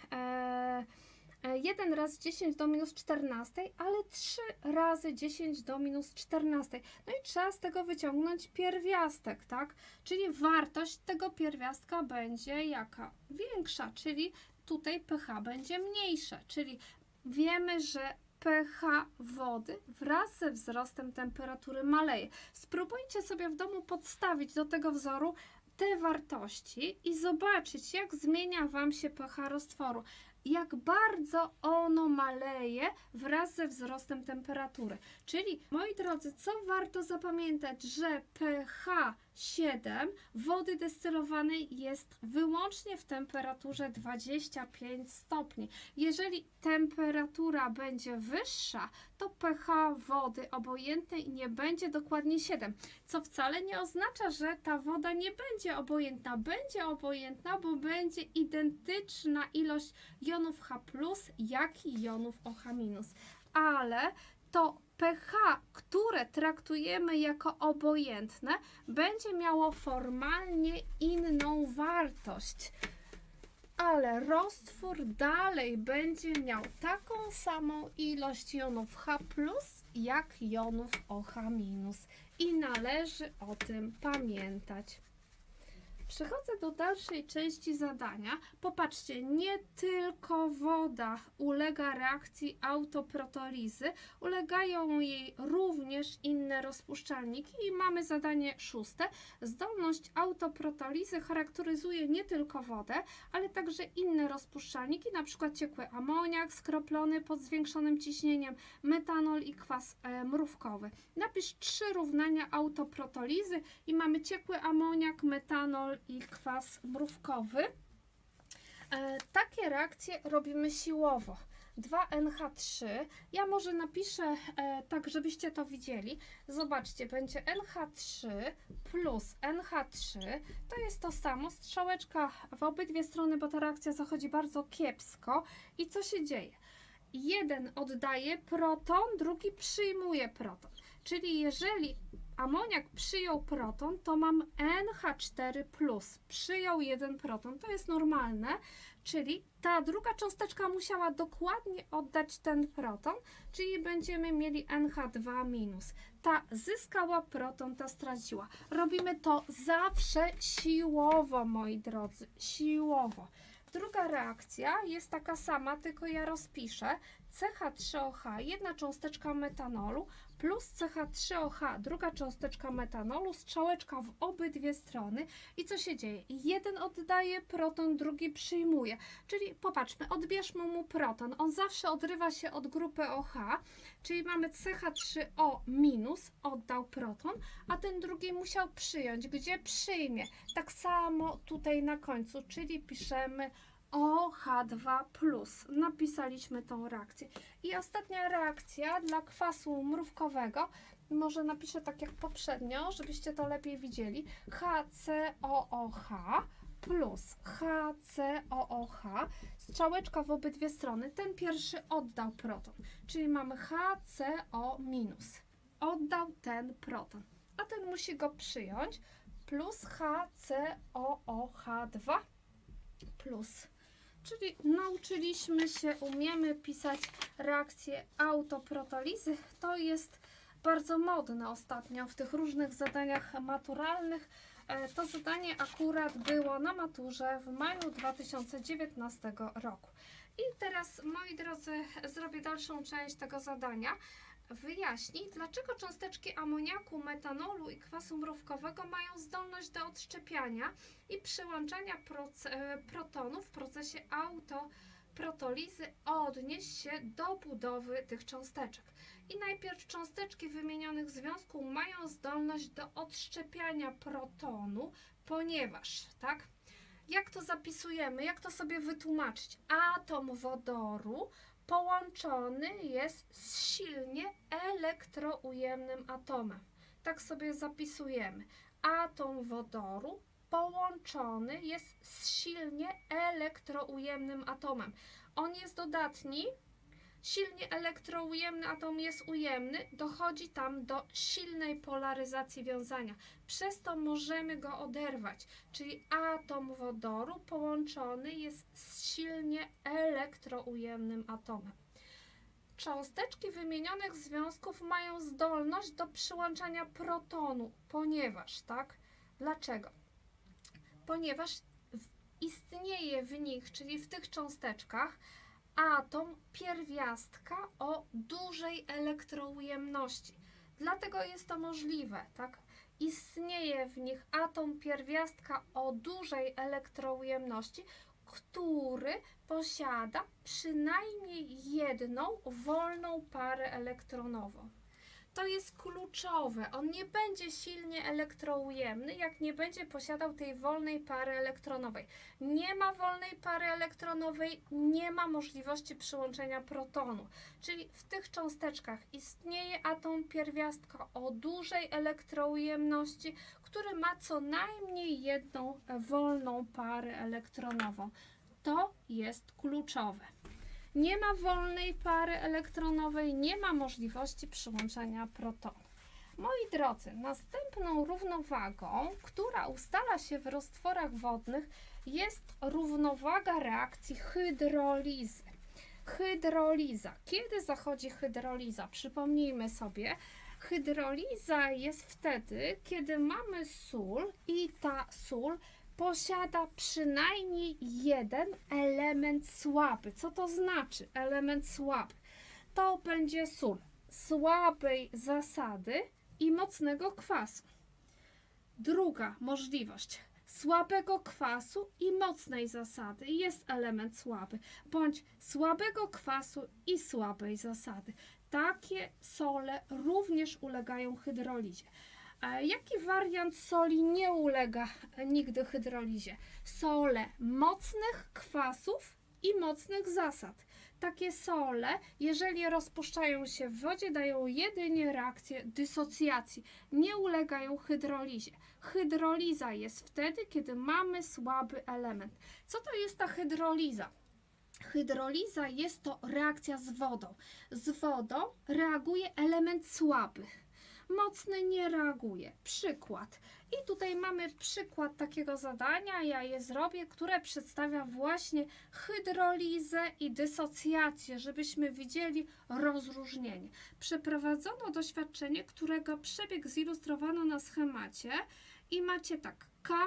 1 razy 10 do minus 14, ale 3 razy 10 do minus 14. No i trzeba z tego wyciągnąć pierwiastek, tak? Czyli wartość tego pierwiastka będzie jaka? Większa, czyli tutaj pH będzie mniejsze, czyli wiemy, że pH wody wraz ze wzrostem temperatury maleje. Spróbujcie sobie w domu podstawić do tego wzoru te wartości i zobaczyć, jak zmienia Wam się pH roztworu. Jak bardzo ono maleje wraz ze wzrostem temperatury. Czyli, moi drodzy, co warto zapamiętać, że pH 7 wody destylowanej jest wyłącznie w temperaturze 25 stopni. Jeżeli temperatura będzie wyższa, to pH wody obojętnej nie będzie dokładnie 7, co wcale nie oznacza, że ta woda nie będzie obojętna. Będzie obojętna, bo będzie identyczna ilość jonów H+, jak i jonów OH-. Ale to pH, które traktujemy jako obojętne, będzie miało formalnie inną wartość. Ale roztwór dalej będzie miał taką samą ilość jonów H+, jak jonów OH-. I należy o tym pamiętać. Przechodzę do dalszej części zadania. Popatrzcie, nie tylko woda ulega reakcji autoprotolizy, ulegają jej również inne rozpuszczalniki i mamy zadanie 6. Zdolność autoprotolizy charakteryzuje nie tylko wodę, ale także inne rozpuszczalniki, np. ciekły amoniak skroplony pod zwiększonym ciśnieniem, metanol i kwas mrówkowy. Napisz 3 równania autoprotolizy i mamy ciekły amoniak, metanol i kwas mrówkowy. Takie reakcje robimy siłowo. 2NH3. Ja może napiszę tak, żebyście to widzieli. Zobaczcie, będzie NH3 plus NH3. To jest to samo. Strzałeczka w obydwie strony, bo ta reakcja zachodzi bardzo kiepsko. I co się dzieje? Jeden oddaje proton, drugi przyjmuje proton. Czyli jeżeli amoniak przyjął proton, to mam NH4+, przyjął 1 proton, to jest normalne, czyli ta druga cząsteczka musiała dokładnie oddać ten proton, czyli będziemy mieli NH2-. Ta zyskała proton, ta straciła. Robimy to zawsze siłowo, moi drodzy, siłowo. Druga reakcja jest taka sama, tylko ja rozpiszę. CH3OH, jedna cząsteczka metanolu, plus CH3OH, druga cząsteczka metanolu, strzałeczka w obydwie strony. I co się dzieje? Jeden oddaje proton, drugi przyjmuje. Czyli popatrzmy, odbierzmy mu proton. On zawsze odrywa się od grupy OH, czyli mamy CH3O-, oddał proton, a ten drugi musiał przyjąć. Gdzie przyjmie? Tak samo tutaj na końcu, czyli piszemy OH2+. Napisaliśmy tą reakcję. I ostatnia reakcja dla kwasu mrówkowego. Może napiszę tak jak poprzednio, żebyście to lepiej widzieli. HCOOH plus HCOOH. Strzałeczka w obydwie strony. Ten pierwszy oddał proton. Czyli mamy HCO-. Oddał ten proton. A ten musi go przyjąć. Plus HCOOH2 plus. Czyli nauczyliśmy się, umiemy pisać reakcje autoprotolizy. To jest bardzo modne ostatnio w tych różnych zadaniach maturalnych. To zadanie akurat było na maturze w maju 2019 roku. I teraz, moi drodzy, zrobię dalszą część tego zadania. Wyjaśni, dlaczego cząsteczki amoniaku, metanolu i kwasu mrówkowego mają zdolność do odszczepiania i przyłączania protonów w procesie autoprotolizy. Odnieść się do budowy tych cząsteczek. I najpierw cząsteczki wymienionych związków mają zdolność do odszczepiania protonu, ponieważ, tak? Jak to zapisujemy? Jak to sobie wytłumaczyć? Atom wodoru połączony jest z silnie elektroujemnym atomem. Tak sobie zapisujemy. Atom wodoru połączony jest z silnie elektroujemnym atomem. On jest dodatni. Silnie elektroujemny atom jest ujemny, dochodzi tam do silnej polaryzacji wiązania. Przez to możemy go oderwać, czyli atom wodoru połączony jest z silnie elektroujemnym atomem. Cząsteczki wymienionych związków mają zdolność do przyłączania protonu, ponieważ, tak? Dlaczego? Ponieważ istnieje w nich, czyli w tych cząsteczkach, atom pierwiastka o dużej elektroujemności. Dlatego jest to możliwe, tak? Istnieje w nich atom pierwiastka o dużej elektroujemności, który posiada przynajmniej jedną wolną parę elektronową. To jest kluczowe. On nie będzie silnie elektroujemny, jak nie będzie posiadał tej wolnej pary elektronowej. Nie ma wolnej pary elektronowej, nie ma możliwości przyłączenia protonu. Czyli w tych cząsteczkach istnieje atom pierwiastka o dużej elektroujemności, który ma co najmniej jedną wolną parę elektronową. To jest kluczowe. Nie ma wolnej pary elektronowej, nie ma możliwości przyłączenia protonu. Moi drodzy, następną równowagą, która ustala się w roztworach wodnych, jest równowaga reakcji hydrolizy. Hydroliza. Kiedy zachodzi hydroliza? Przypomnijmy sobie. Hydroliza jest wtedy, kiedy mamy sól i ta sól posiada przynajmniej jeden element słaby. Co to znaczy element słaby? To będzie sól słabej zasady i mocnego kwasu. Druga możliwość. Słabego kwasu i mocnej zasady jest element słaby, bądź słabego kwasu i słabej zasady. Takie sole również ulegają hydrolizie. Jaki wariant soli nie ulega nigdy hydrolizie? Sole mocnych kwasów i mocnych zasad. Takie sole, jeżeli rozpuszczają się w wodzie, dają jedynie reakcję dysocjacji. Nie ulegają hydrolizie. Hydroliza jest wtedy, kiedy mamy słaby element. Co to jest ta hydroliza? Hydroliza jest to reakcja z wodą. Z wodą reaguje element słaby. mocny nie reaguje. Przykład. I tutaj mamy przykład takiego zadania, ja je zrobię, które przedstawia właśnie hydrolizę i dysocjację, żebyśmy widzieli rozróżnienie. Przeprowadzono doświadczenie, którego przebieg zilustrowano na schemacie i macie tak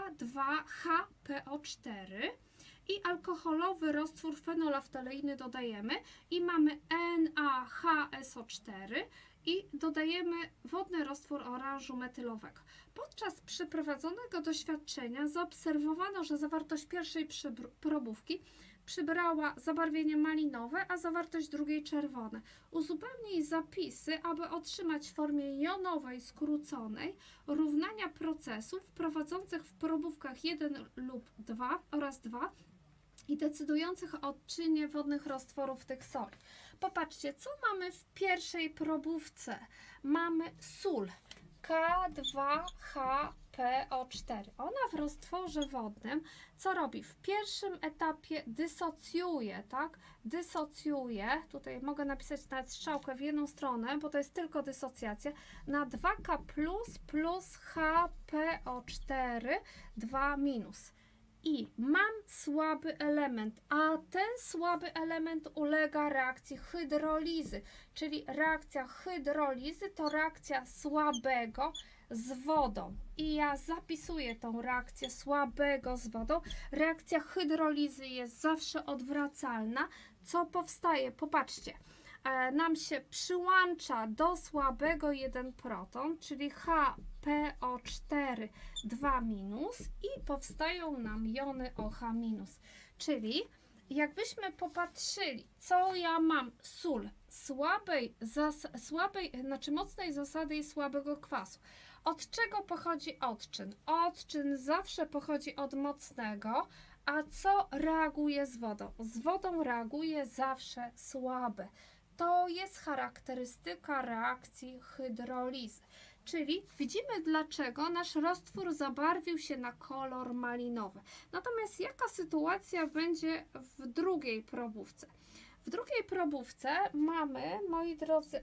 K2HPO4 i alkoholowy roztwór fenolaftoleiny dodajemy i mamy NaHSO4 i dodajemy wodny roztwór oranżu metylowego. Podczas przeprowadzonego doświadczenia zaobserwowano, że zawartość pierwszej probówki przybrała zabarwienie malinowe, a zawartość drugiej czerwone. Uzupełnij zapisy, aby otrzymać w formie jonowej skróconej równania procesów prowadzących w probówkach 1 lub 2 oraz 2 i decydujących o odczynie wodnych roztworów tych soli. Popatrzcie, co mamy w pierwszej probówce. Mamy sól K2HPO4. Ona w roztworze wodnym co robi? W pierwszym etapie dysocjuje, tak? Dysocjuje, tutaj mogę napisać nawet strzałkę w jedną stronę, bo to jest tylko dysocjacja, na 2K plus HPO4, 2 minus. I mam słaby element, a ten słaby element ulega reakcji hydrolizy, czyli reakcja hydrolizy to reakcja słabego z wodą. I ja zapisuję tą reakcję słabego z wodą. Reakcja hydrolizy jest zawsze odwracalna. Co powstaje? Popatrzcie. Nam się przyłącza do słabego jeden proton, czyli HPO4 2 minus i powstają nam jony OH minus. Czyli jakbyśmy popatrzyli, co ja mam, sól mocnej zasady i słabego kwasu. Od czego pochodzi odczyn? Odczyn zawsze pochodzi od mocnego, a co reaguje z wodą? Z wodą reaguje zawsze słabe. To jest charakterystyka reakcji hydrolizy. Czyli widzimy, dlaczego nasz roztwór zabarwił się na kolor malinowy. Natomiast jaka sytuacja będzie w drugiej probówce? W drugiej probówce mamy, moi drodzy,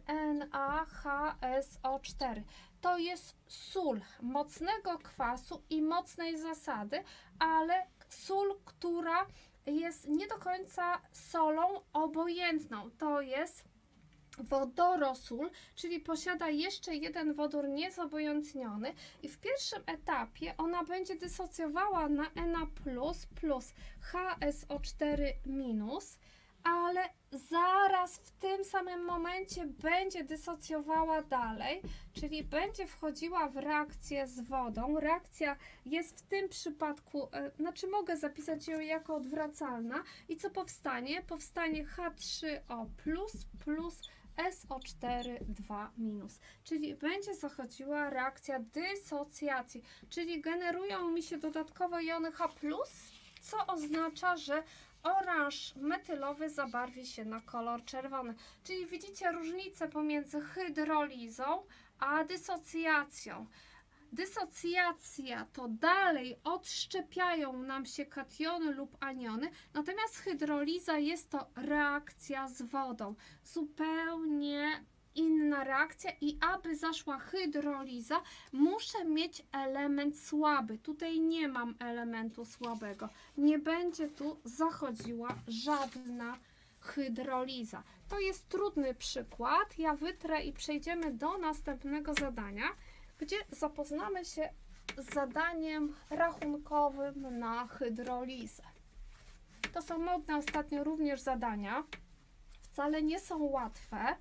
NaHSO4. To jest sól mocnego kwasu i mocnej zasady, ale sól, która jest nie do końca solą obojętną. To jest wodorosól, czyli posiada jeszcze jeden wodór niezobojętniony i w pierwszym etapie ona będzie dysocjowała na Na plus HSO4 minus, ale zaraz w tym samym momencie będzie dysocjowała dalej, czyli będzie wchodziła w reakcję z wodą. Reakcja jest w tym przypadku, mogę zapisać ją jako odwracalna i co powstanie? Powstanie H3O plus SO4 2 minus, czyli będzie zachodziła reakcja dysocjacji, czyli generują mi się dodatkowo jony H+, co oznacza, że oranż metylowy zabarwi się na kolor czerwony. Czyli widzicie różnicę pomiędzy hydrolizą a dysocjacją. Dysocjacja to dalej odszczepiają nam się kationy lub aniony, natomiast hydroliza jest to reakcja z wodą. Zupełnie inna reakcja i aby zaszła hydroliza, muszę mieć element słaby. Tutaj nie mam elementu słabego. Nie będzie tu zachodziła żadna hydroliza. To jest trudny przykład. Ja wytrę i przejdziemy do następnego zadania, gdzie zapoznamy się z zadaniem rachunkowym na hydrolizę. To są modne ostatnio również zadania. Wcale nie są łatwe.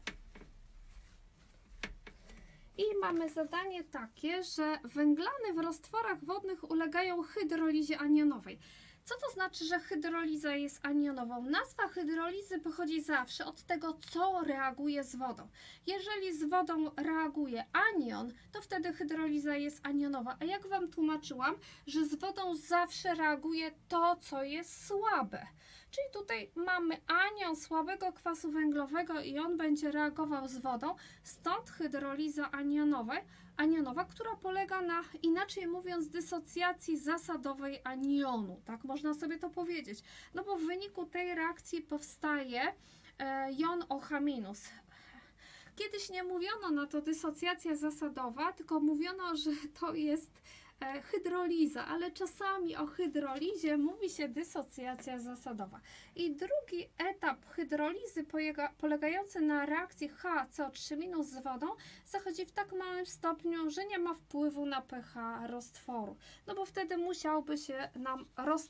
I mamy zadanie takie, że węglany w roztworach wodnych ulegają hydrolizie anionowej. Co to znaczy, że hydroliza jest anionową? Nazwa hydrolizy pochodzi zawsze od tego, co reaguje z wodą. Jeżeli z wodą reaguje anion, to wtedy hydroliza jest anionowa. A jak Wam tłumaczyłam, że z wodą zawsze reaguje to, co jest słabe. Czyli tutaj mamy anion słabego kwasu węglowego i on będzie reagował z wodą, stąd hydroliza anionowa, która polega na, inaczej mówiąc, dysocjacji zasadowej anionu. Tak można sobie to powiedzieć. No bo w wyniku tej reakcji powstaje jon OH-. Kiedyś nie mówiono na to dysocjacja zasadowa, tylko mówiono, że to jest hydroliza, ale czasami o hydrolizie mówi się dysocjacja zasadowa. I drugi etap hydrolizy polegający na reakcji HCO3- z wodą zachodzi w tak małym stopniu, że nie ma wpływu na pH roztworu. No bo wtedy musiałby się nam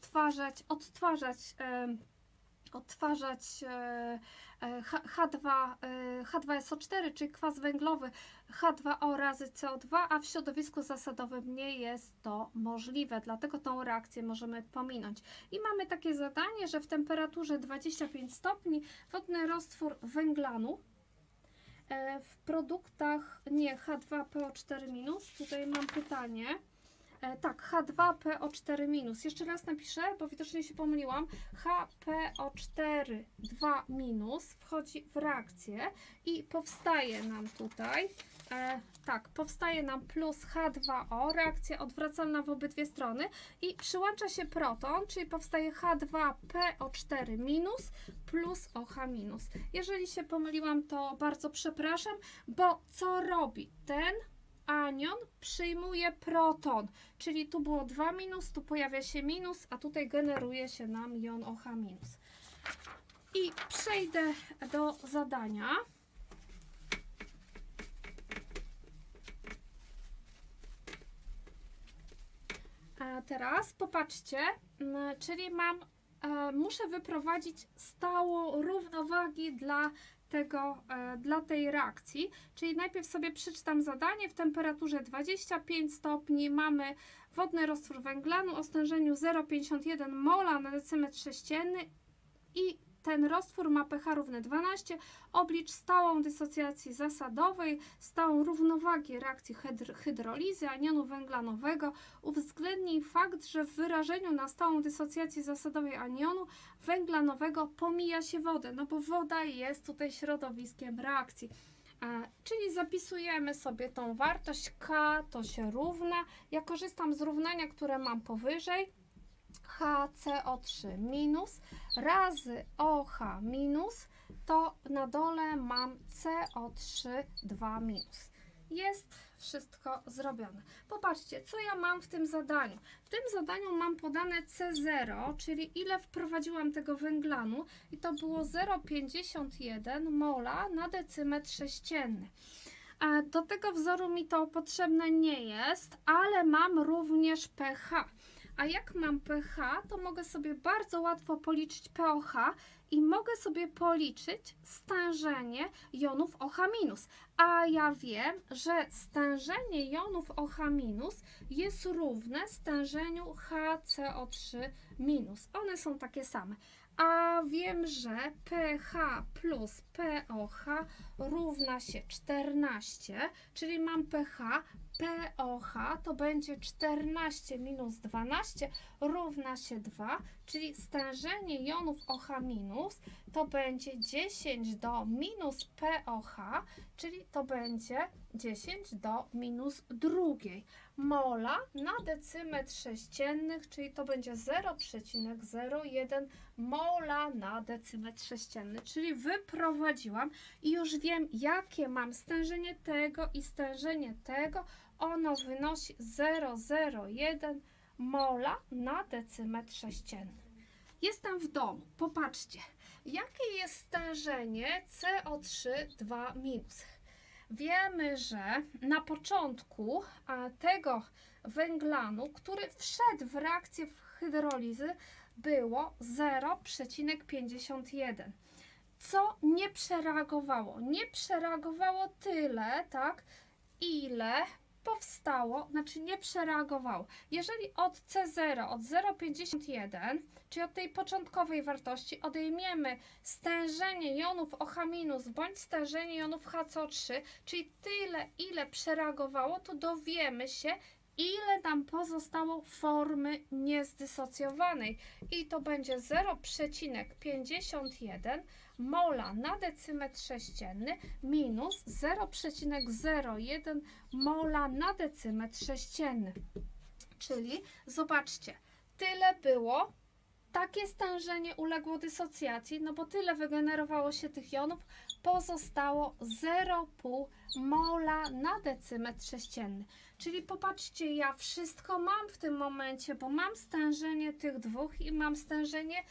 odtwarzać H2SO4, czyli kwas węglowy H2O razy CO2, a w środowisku zasadowym nie jest to możliwe, dlatego tą reakcję możemy pominąć. I mamy takie zadanie, że w temperaturze 25 stopni wodny roztwór węglanu w produktach, nie H2PO4-, tutaj mam pytanie. Tak, H2PO4-. Jeszcze raz napiszę, bo widocznie się pomyliłam. HPO4 2- wchodzi w reakcję i powstaje nam tutaj, powstaje nam plus H2O, reakcja odwracalna w obydwie strony i przyłącza się proton, czyli powstaje H2PO4- plus OH-. Jeżeli się pomyliłam, to bardzo przepraszam, bo co robi ten anion? Przyjmuje proton, czyli tu było 2-, tu pojawia się minus, a tutaj generuje się nam jon OH-. I przejdę do zadania. A teraz popatrzcie, czyli muszę wyprowadzić stałą równowagi dla tej reakcji, czyli najpierw sobie przeczytam zadanie. W temperaturze 25 stopni mamy wodny roztwór węglanu o stężeniu 0,51 mola na decymetr sześcienny i ten roztwór ma pH równe 12. Oblicz stałą dysocjacji zasadowej, stałą równowagę reakcji hydrolizy anionu węglanowego. Uwzględnij fakt, że w wyrażeniu na stałą dysocjację zasadowej anionu węglanowego pomija się wodę, no bo woda jest tutaj środowiskiem reakcji. Czyli zapisujemy sobie tą wartość K, to się równa. Ja korzystam z równania, które mam powyżej. HCO3- razy OH-, to na dole mam CO3 2-. Jest wszystko zrobione. Popatrzcie, co ja mam w tym zadaniu. W tym zadaniu mam podane C0, czyli ile wprowadziłam tego węglanu i to było 0,51 mola na decymetr sześcienny. Do tego wzoru mi to potrzebne nie jest, ale mam również pH. A jak mam pH, to mogę sobie bardzo łatwo policzyć pOH i mogę sobie policzyć stężenie jonów OH-. A ja wiem, że stężenie jonów OH- jest równe stężeniu HCO3-. One są takie same. A wiem, że pH plus pOH równa się 14, czyli mam pH, pOH to będzie 14 minus 12 równa się 2, czyli stężenie jonów OH- to będzie 10 do minus pOH, czyli to będzie 10 do minus drugiej mola na decymetr sześcienny, czyli to będzie 0,01 mola na decymetr sześcienny, czyli wyprowadziłam i już wiem, jakie mam stężenie tego i stężenie tego. Ono wynosi 0,01 mola na decymetr sześcienny. Jestem w domu. Popatrzcie, jakie jest stężenie CO3 2-. Wiemy, że na początku tego węglanu, który wszedł w reakcję hydrolizy, było 0,51. Co nie przereagowało? Nie przereagowało tyle, tak, ile powstało, znaczy nie przereagowało. Jeżeli od C0, od 0,51, czyli od tej początkowej wartości odejmiemy stężenie jonów OH- bądź stężenie jonów HCO3, czyli tyle, ile przereagowało, to dowiemy się, ile nam pozostało formy niezdysocjowanej. I to będzie 0,51 mola na decymetr sześcienny minus 0,01 mola na decymetr sześcienny. Czyli zobaczcie, tyle było takie stężenie uległo dysocjacji, no bo tyle wygenerowało się tych jonów, pozostało 0,5 mola na decymetr sześcienny. Czyli popatrzcie, ja wszystko mam w tym momencie, bo mam stężenie tych dwóch i mam stężenie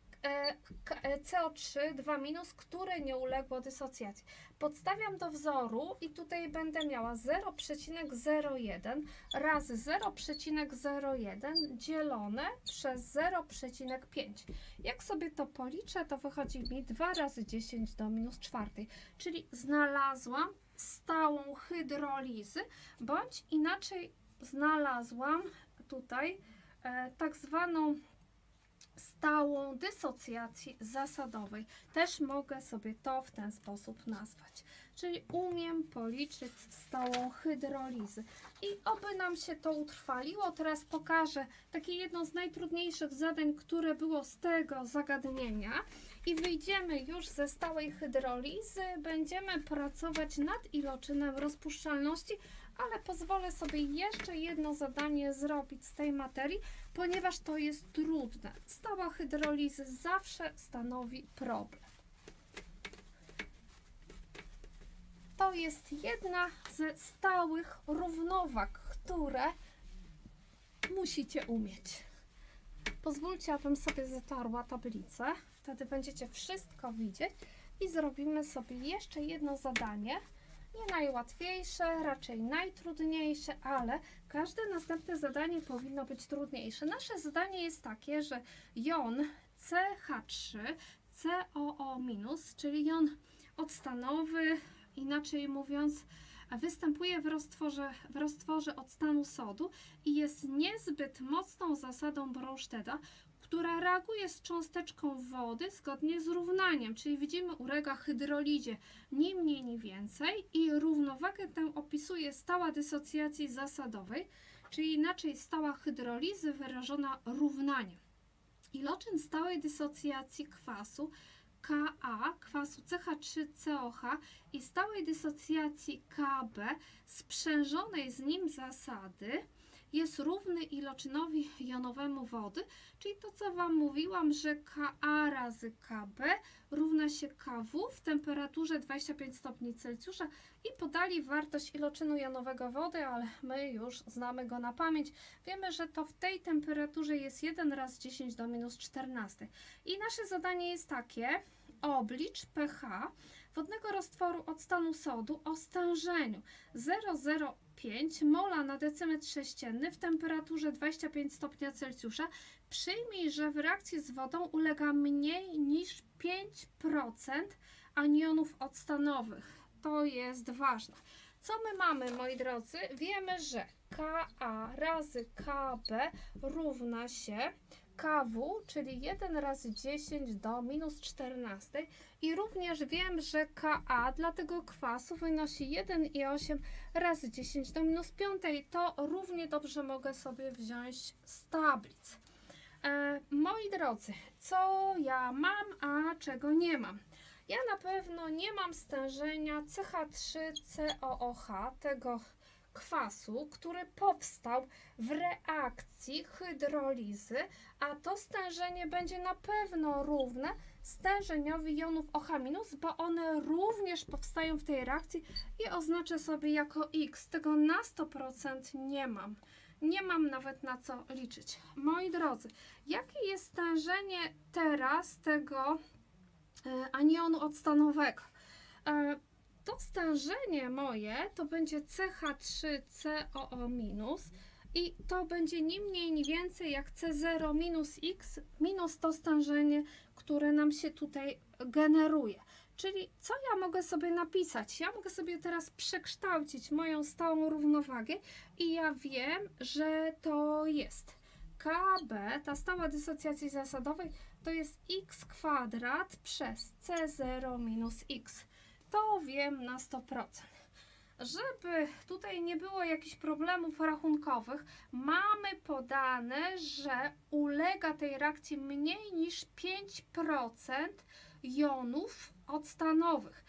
CO3, 2-, które nie uległo dysocjacji. Podstawiam do wzoru i tutaj będę miała 0,01 razy 0,01 dzielone przez 0,5. Jak sobie to policzę, to wychodzi mi 2 razy 10 do minus czwartej, czyli znalazłam stałą hydrolizy, bądź inaczej znalazłam tutaj tak zwaną stałą dysocjacji zasadowej. Też mogę sobie to w ten sposób nazwać. Czyli umiem policzyć stałą hydrolizę. I oby nam się to utrwaliło. Teraz pokażę takie jedno z najtrudniejszych zadań, które było z tego zagadnienia. I wyjdziemy już ze stałej hydrolizy. Będziemy pracować nad iloczynem rozpuszczalności, ale pozwolę sobie jeszcze jedno zadanie zrobić z tej materii, ponieważ to jest trudne. Stała hydrolizy zawsze stanowi problem. To jest jedna ze stałych równowag, które musicie umieć. Pozwólcie, abym sobie zatarła tablicę. Wtedy będziecie wszystko widzieć i zrobimy sobie jeszcze jedno zadanie. Nie najłatwiejsze, raczej najtrudniejsze, ale każde następne zadanie powinno być trudniejsze. Nasze zadanie jest takie, że jon CH3COO-, czyli jon octanowy, inaczej mówiąc, występuje w roztworze octanu sodu i jest niezbyt mocną zasadą Bronstada, która reaguje z cząsteczką wody zgodnie z równaniem, czyli widzimy ulega hydrolizie ni mniej, ni więcej i równowagę tę opisuje stała dysocjacji zasadowej, czyli inaczej stała hydrolizy wyrażona równaniem. Iloczyn stałej dysocjacji kwasu Ka, kwasu CH3COH i stałej dysocjacji Kb sprzężonej z nim zasady jest równy iloczynowi jonowemu wody, czyli to, co Wam mówiłam, że Ka razy Kb równa się Kw w temperaturze 25 stopni Celsjusza i podali wartość iloczynu jonowego wody, ale my już znamy go na pamięć. Wiemy, że to w tej temperaturze jest 1 razy 10 do minus 14. I nasze zadanie jest takie: oblicz pH wodnego roztworu octanu sodu o stężeniu 0,05 mola na decymetr sześcienny w temperaturze 25 stopnia Celsjusza. Przyjmij, że w reakcji z wodą ulega mniej niż 5% anionów octanowych. To jest ważne. Co my mamy, moi drodzy? Wiemy, że Ka razy Kb równa się Kw, czyli 1 razy 10 do minus 14 i również wiem, że Ka dla tego kwasu wynosi 1,8 razy 10 do minus 5. To równie dobrze mogę sobie wziąć z tablic. Moi drodzy, co ja mam, a czego nie mam? Ja na pewno nie mam stężenia CH3COOH, tego kwasu, który powstał w reakcji hydrolizy, a to stężenie będzie na pewno równe stężeniowi jonów OH-, bo one również powstają w tej reakcji i oznaczę sobie jako X. Tego na 100% nie mam. Nie mam nawet na co liczyć. Moi drodzy, jakie jest stężenie teraz tego anionu octanowego? To stężenie moje to będzie CH3COO- i to będzie ni mniej, ni więcej jak C0 minus X minus to stężenie, które nam się tutaj generuje. Czyli co ja mogę sobie napisać? Ja mogę sobie teraz przekształcić moją stałą równowagę i ja wiem, że to jest Kb, ta stała dysocjacji zasadowej, to jest x kwadrat przez C0 minus X. To wiem na 100%. Żeby tutaj nie było jakichś problemów rachunkowych, mamy podane, że ulega tej reakcji mniej niż 5% jonów octanowych.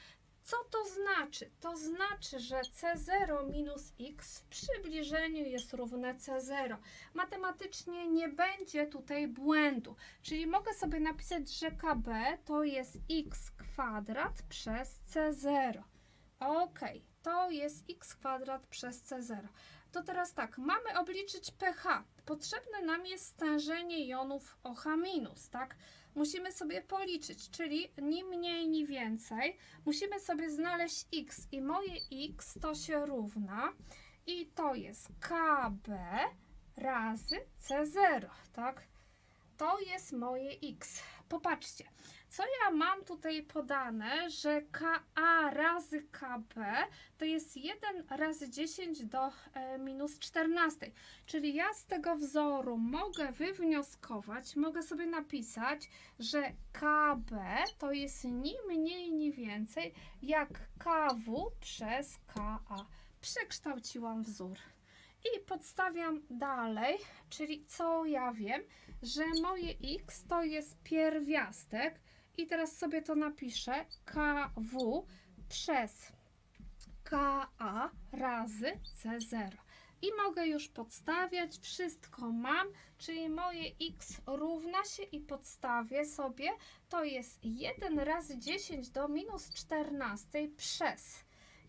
Co to znaczy? To znaczy, że C0 minus x w przybliżeniu jest równe C0. Matematycznie nie będzie tutaj błędu, czyli mogę sobie napisać, że KB to jest x kwadrat przez C0. Ok, to jest x kwadrat przez C0. To teraz tak, mamy obliczyć pH. Potrzebne nam jest stężenie jonów OH-, tak? Musimy sobie policzyć, czyli ni mniej, ni więcej. Musimy sobie znaleźć x i moje x to się równa i to jest KB razy C0, tak? To jest moje x. Popatrzcie, co ja mam tutaj podane, że Ka razy Kb to jest 1 razy 10 do minus 14. Czyli ja z tego wzoru mogę wywnioskować, mogę sobie napisać, że Kb to jest ni mniej, ni więcej jak Kw przez Ka. Przekształciłam wzór. I podstawiam dalej, czyli co ja wiem, że moje x to jest pierwiastek i teraz sobie to napiszę kw przez ka razy c0 i mogę już podstawiać, wszystko mam, czyli moje x równa się i podstawię sobie, to jest 1 razy 10 do minus 14 przez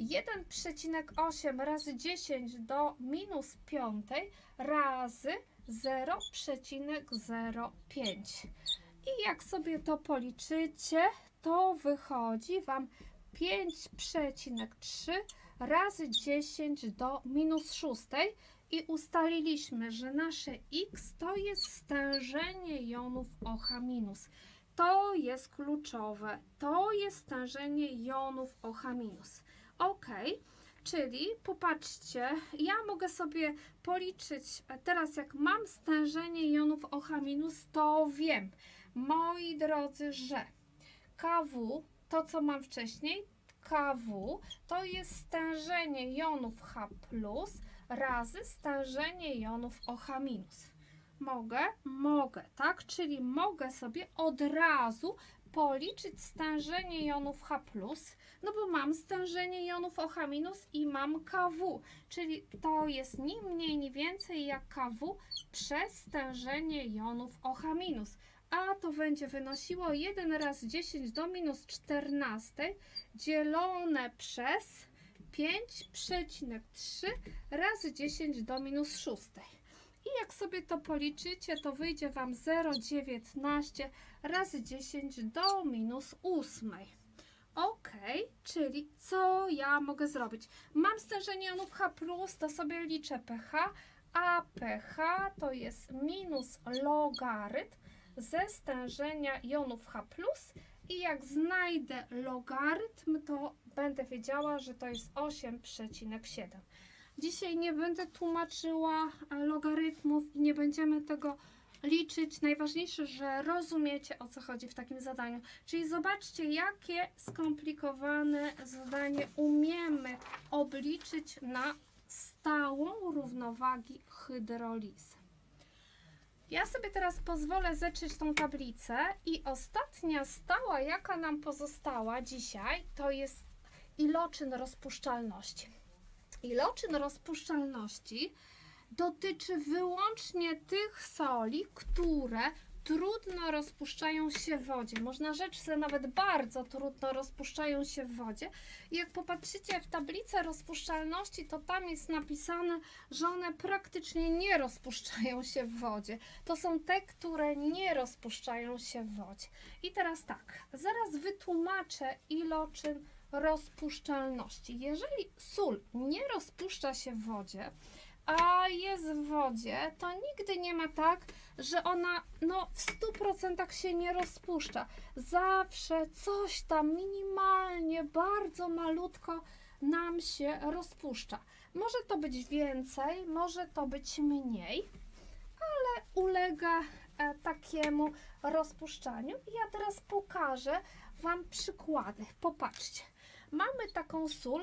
1,8 razy 10 do minus 5 razy 0,05. I jak sobie to policzycie, to wychodzi Wam 5,3 razy 10 do minus 6 i ustaliliśmy, że nasze x to jest stężenie jonów OH-. To jest kluczowe, to jest stężenie jonów OH-. Ok, czyli popatrzcie, ja mogę sobie policzyć, teraz jak mam stężenie jonów OH-, to wiem, moi drodzy, że KW, to co mam wcześniej, KW to jest stężenie jonów H+, razy stężenie jonów OH-. Mogę? Mogę, tak? Czyli mogę sobie od razu policzyć stężenie jonów H+, no bo mam stężenie jonów OH- i mam KW, czyli to jest ni mniej, ni więcej jak KW przez stężenie jonów OH-, a to będzie wynosiło 1 razy 10 do minus 14 dzielone przez 5,3 razy 10 do minus 6. I jak sobie to policzycie, to wyjdzie Wam 0,19 razy 10 do minus 8. Ok, czyli co ja mogę zrobić? Mam stężenie jonów H+, to sobie liczę pH, a pH to jest minus logarytm ze stężenia jonów H+, i jak znajdę logarytm, to będę wiedziała, że to jest 8,7. Dzisiaj nie będę tłumaczyła logarytmów i nie będziemy tego liczyć. Najważniejsze, że rozumiecie, o co chodzi w takim zadaniu. Czyli zobaczcie, jakie skomplikowane zadanie umiemy obliczyć na stałą równowagi hydrolizy. Ja sobie teraz pozwolę zetrzeć tą tablicę i ostatnia stała, jaka nam pozostała dzisiaj, to jest iloczyn rozpuszczalności. Iloczyn rozpuszczalności dotyczy wyłącznie tych soli, które trudno rozpuszczają się w wodzie. Można rzec, że nawet bardzo trudno rozpuszczają się w wodzie. I jak popatrzycie w tablicę rozpuszczalności, to tam jest napisane, że one praktycznie nie rozpuszczają się w wodzie. To są te, które nie rozpuszczają się w wodzie. I teraz tak, zaraz wytłumaczę iloczyn rozpuszczalności. Jeżeli sól nie rozpuszcza się w wodzie, a jest w wodzie, to nigdy nie ma tak, że ona w 100% się nie rozpuszcza. Zawsze coś tam minimalnie, bardzo malutko nam się rozpuszcza. Może to być więcej, może to być mniej, ale ulega takiemu rozpuszczaniu. Ja teraz pokażę Wam przykłady. Popatrzcie. Mamy taką sól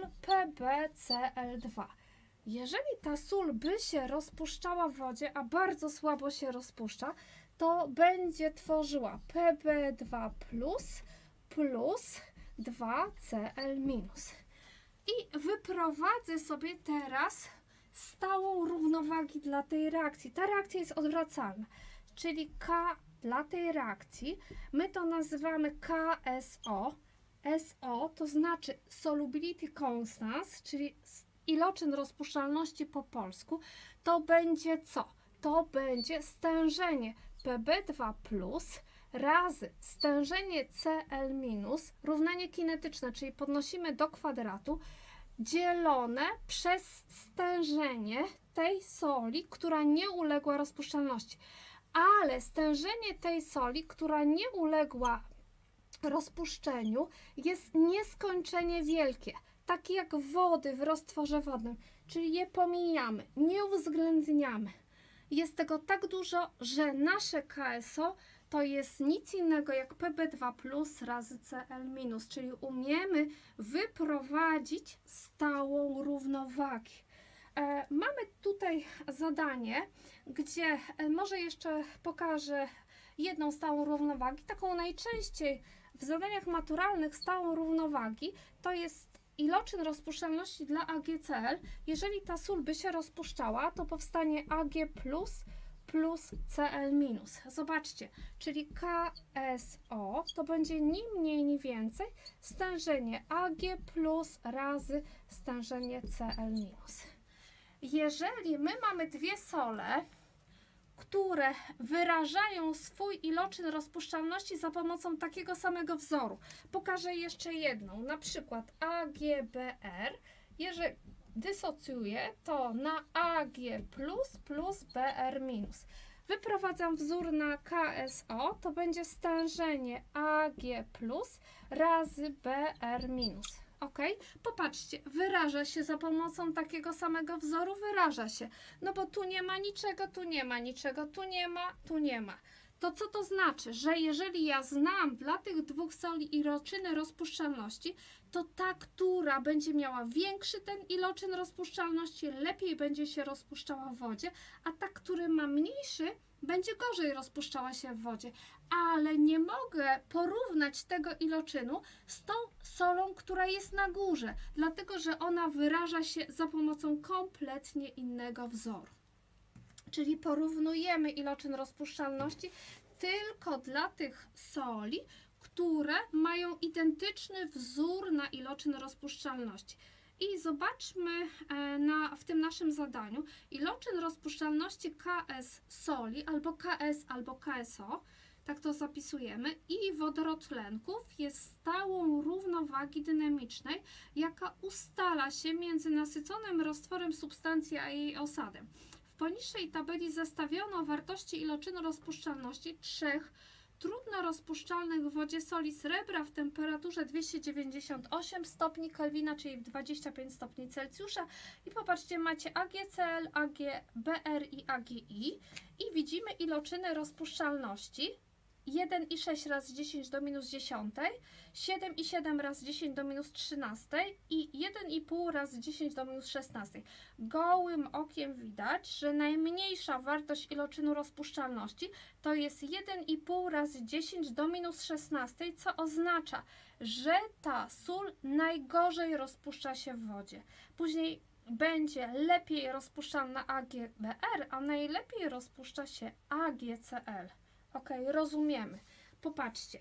PbCl2. Jeżeli ta sól by się rozpuszczała w wodzie, a bardzo słabo się rozpuszcza, to będzie tworzyła Pb2+, plus 2Cl-. I wyprowadzę sobie teraz stałą równowagi dla tej reakcji. Ta reakcja jest odwracalna, czyli K dla tej reakcji, my to nazywamy KSO. SO to znaczy solubility constance, czyli iloczyn rozpuszczalności po polsku. To będzie co? To będzie stężenie Pb2 plus razy stężenie Cl-, równanie kinetyczne, czyli podnosimy do kwadratu, dzielone przez stężenie tej soli, która nie uległa rozpuszczalności. Ale stężenie tej soli, która nie uległa rozpuszczeniu, jest nieskończenie wielkie, takie jak wody w roztworze wodnym, czyli je pomijamy, nie uwzględniamy. Jest tego tak dużo, że nasze KSO to jest nic innego jak Pb2 plus razy Cl-, czyli umiemy wyprowadzić stałą równowagę. Mamy tutaj zadanie, gdzie może jeszcze pokażę jedną stałą równowagę, taką najczęściej w zadaniach maturalnych stałą równowagi to jest iloczyn rozpuszczalności dla AgCl. Jeżeli ta sól by się rozpuszczała, to powstanie Ag plus Cl-. Zobaczcie, czyli KSO to będzie ni mniej, ni więcej stężenie Ag plus razy stężenie Cl-. Jeżeli my mamy dwie sole, które wyrażają swój iloczyn rozpuszczalności za pomocą takiego samego wzoru. Pokażę jeszcze jedną, na przykład AgBr. Jeżeli dysocjuję to na Ag plus Br minus. Wyprowadzam wzór na KSO, to będzie stężenie Ag plus razy Br minus. Ok? Popatrzcie, wyraża się za pomocą takiego samego wzoru, wyraża się. No bo tu nie ma niczego, tu nie ma niczego, tu nie ma, tu nie ma. To co to znaczy? Że jeżeli ja znam dla tych dwóch soli iloczyny rozpuszczalności, to ta, która będzie miała większy ten iloczyn rozpuszczalności, lepiej będzie się rozpuszczała w wodzie, a ta, który ma mniejszy, będzie gorzej rozpuszczała się w wodzie. Ale nie mogę porównać tego iloczynu z tą solą, która jest na górze, dlatego że ona wyraża się za pomocą kompletnie innego wzoru. Czyli porównujemy iloczyn rozpuszczalności tylko dla tych soli, które mają identyczny wzór na iloczyn rozpuszczalności. I zobaczmy w tym naszym zadaniu iloczyn rozpuszczalności Ks soli albo Ks albo KSO, tak to zapisujemy, i wodorotlenków jest stałą równowagi dynamicznej, jaka ustala się między nasyconym roztworem substancji a jej osadem. W poniższej tabeli zestawiono wartości iloczynu rozpuszczalności trzech trudno rozpuszczalnych w wodzie soli srebra w temperaturze 298 stopni Kelwina, czyli w 25 stopni Celsjusza. I popatrzcie, macie AgCl, AgBr i AgI i widzimy iloczyny rozpuszczalności 1,6 razy 10 do minus 10, 7,7 razy 10 do minus 13 i 1,5 razy 10 do minus 16. Gołym okiem widać, że najmniejsza wartość iloczynu rozpuszczalności to jest 1,5 razy 10 do minus 16, co oznacza, że ta sól najgorzej rozpuszcza się w wodzie. Później będzie lepiej rozpuszczalna AgBr, a najlepiej rozpuszcza się AgCl. Ok, rozumiemy. Popatrzcie,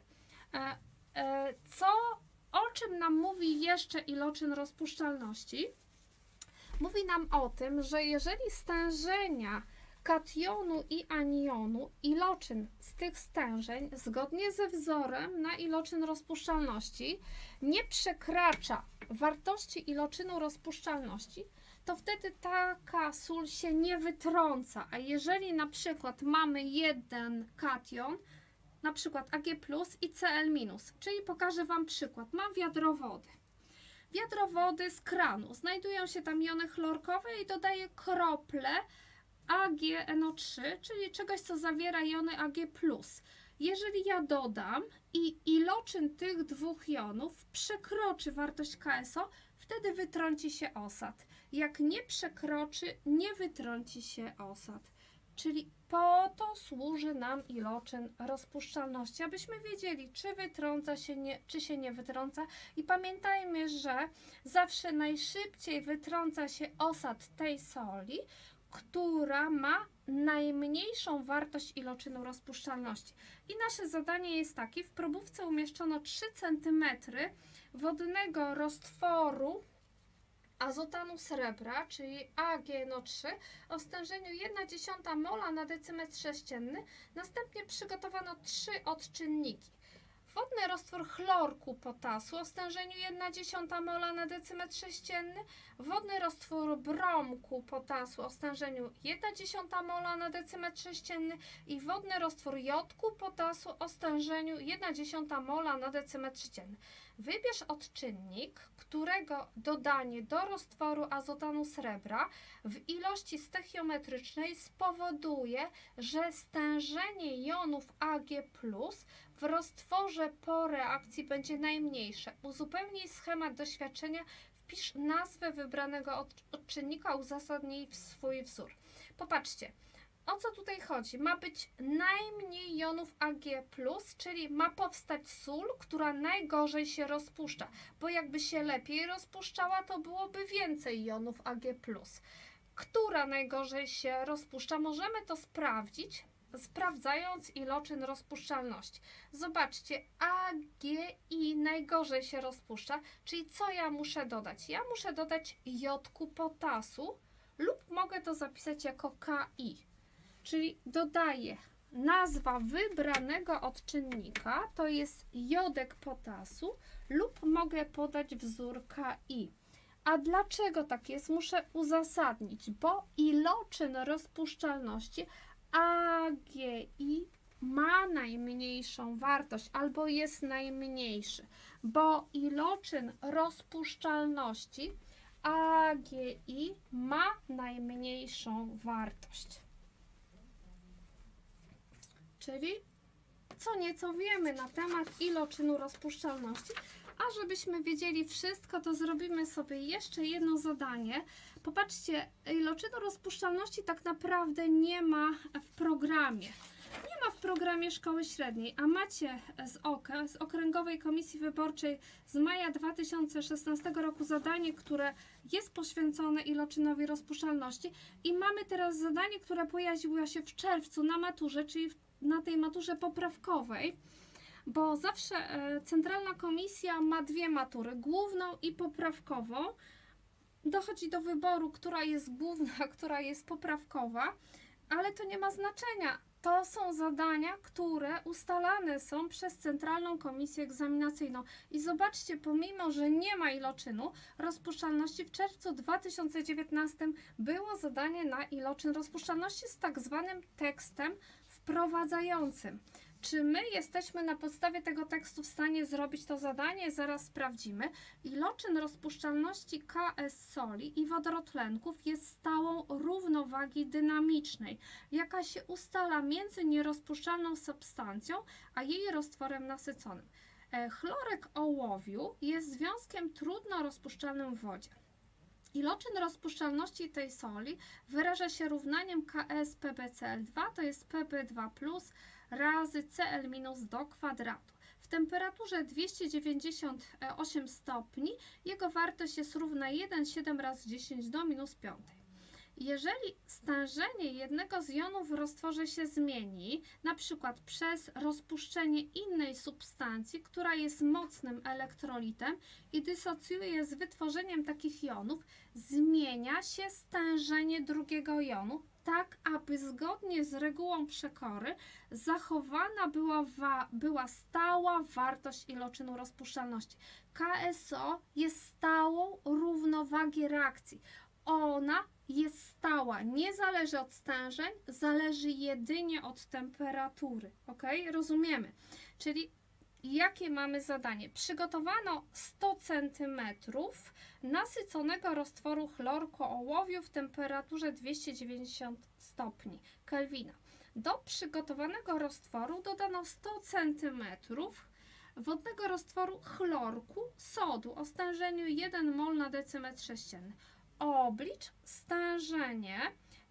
o czym nam mówi jeszcze iloczyn rozpuszczalności? Mówi nam o tym, że jeżeli stężenia kationu i anionu, iloczyn z tych stężeń, zgodnie ze wzorem na iloczyn rozpuszczalności, nie przekracza wartości iloczynu rozpuszczalności, to wtedy taka sól się nie wytrąca. A jeżeli na przykład mamy jeden kation, na przykład Ag plus i Cl-, czyli pokażę Wam przykład. Mam wiadro wody. Wiadro wody z kranu. Znajdują się tam jony chlorkowe i dodaję krople AgNO3, czyli czegoś, co zawiera jony Ag+. Jeżeli ja dodam i iloczyn tych dwóch jonów przekroczy wartość KSO, wtedy wytrąci się osad. Jak nie przekroczy, nie wytrąci się osad. Czyli po to służy nam iloczyn rozpuszczalności, abyśmy wiedzieli, czy wytrąca się, czy się nie wytrąca. I pamiętajmy, że zawsze najszybciej wytrąca się osad tej soli, która ma najmniejszą wartość iloczynu rozpuszczalności. I nasze zadanie jest takie: w probówce umieszczono 3 cm wodnego roztworu azotanu srebra, czyli AgNO3 o stężeniu 1/10 mola na decymetr sześcienny. Następnie przygotowano 3 odczynniki. Wodny roztwór chlorku potasu o stężeniu 1/10 mola na decymetr sześcienny, wodny roztwór bromku potasu o stężeniu 1/10 mola na decymetr sześcienny i wodny roztwór jodku potasu o stężeniu 1/10 mola na decymetr sześcienny. Wybierz odczynnik, którego dodanie do roztworu azotanu srebra w ilości stoichiometrycznej spowoduje, że stężenie jonów Ag+ w roztworze po reakcji będzie najmniejsze. Uzupełnij schemat doświadczenia, wpisz nazwę wybranego odczynnika, uzasadnij swój wzór. Popatrzcie, o co tutaj chodzi? Ma być najmniej jonów Ag+, czyli ma powstać sól, która najgorzej się rozpuszcza, bo jakby się lepiej rozpuszczała, to byłoby więcej jonów Ag+. Która najgorzej się rozpuszcza? Możemy to sprawdzić, sprawdzając iloczyn rozpuszczalności. Zobaczcie, AgI najgorzej się rozpuszcza, czyli co ja muszę dodać? Ja muszę dodać jodku potasu lub mogę to zapisać jako Ki. Czyli dodaję nazwa wybranego odczynnika, to jest jodek potasu lub mogę podać wzór Ki. A dlaczego tak jest? Muszę uzasadnić, bo iloczyn rozpuszczalności AgI ma najmniejszą wartość albo jest najmniejszy, bo iloczyn rozpuszczalności AgI ma najmniejszą wartość. Czyli co nieco wiemy na temat iloczynu rozpuszczalności, a żebyśmy wiedzieli wszystko, to zrobimy sobie jeszcze jedno zadanie. Popatrzcie, iloczynu rozpuszczalności tak naprawdę nie ma w programie. Nie ma w programie szkoły średniej, a macie z Okręgowej Komisji Wyborczej z maja 2016 roku zadanie, które jest poświęcone iloczynowi rozpuszczalności i mamy teraz zadanie, które pojawiło się w czerwcu na maturze, czyli na tej maturze poprawkowej, bo zawsze Centralna Komisja ma dwie matury, główną i poprawkową. Dochodzi do wyboru, która jest główna, a która jest poprawkowa, ale to nie ma znaczenia. To są zadania, które ustalane są przez Centralną Komisję Egzaminacyjną. I zobaczcie, pomimo że nie ma iloczynu rozpuszczalności, w czerwcu 2019 było zadanie na iloczyn rozpuszczalności z tak zwanym tekstem wprowadzającym. Czy my jesteśmy na podstawie tego tekstu w stanie zrobić to zadanie? Zaraz sprawdzimy. Iloczyn rozpuszczalności Ks soli i wodorotlenków jest stałą równowagi dynamicznej, jaka się ustala między nierozpuszczalną substancją a jej roztworem nasyconym. Chlorek ołowiu jest związkiem trudno rozpuszczalnym w wodzie. Iloczyn rozpuszczalności tej soli wyraża się równaniem KsPbCl2, to jest Pb2+, razy Cl minus do kwadratu. W temperaturze 298 stopni jego wartość jest równa 1,7 razy 10 do minus 5. Jeżeli stężenie jednego z jonów w roztworze się zmieni, na przykład przez rozpuszczenie innej substancji, która jest mocnym elektrolitem i dysocjuje z wytworzeniem takich jonów, zmienia się stężenie drugiego jonu, tak aby zgodnie z regułą Przekory zachowana była stała wartość iloczynu rozpuszczalności. KSO jest stałą równowagi reakcji. Ona jest stała, nie zależy od stężeń, zależy jedynie od temperatury. Ok? Rozumiemy. Czyli jakie mamy zadanie? Przygotowano 100 cm nasyconego roztworu chlorku ołowiu w temperaturze 290 stopni Kelwina. Do przygotowanego roztworu dodano 100 cm wodnego roztworu chlorku sodu o stężeniu 1 mol na decymetr sześcienny. Oblicz stężenie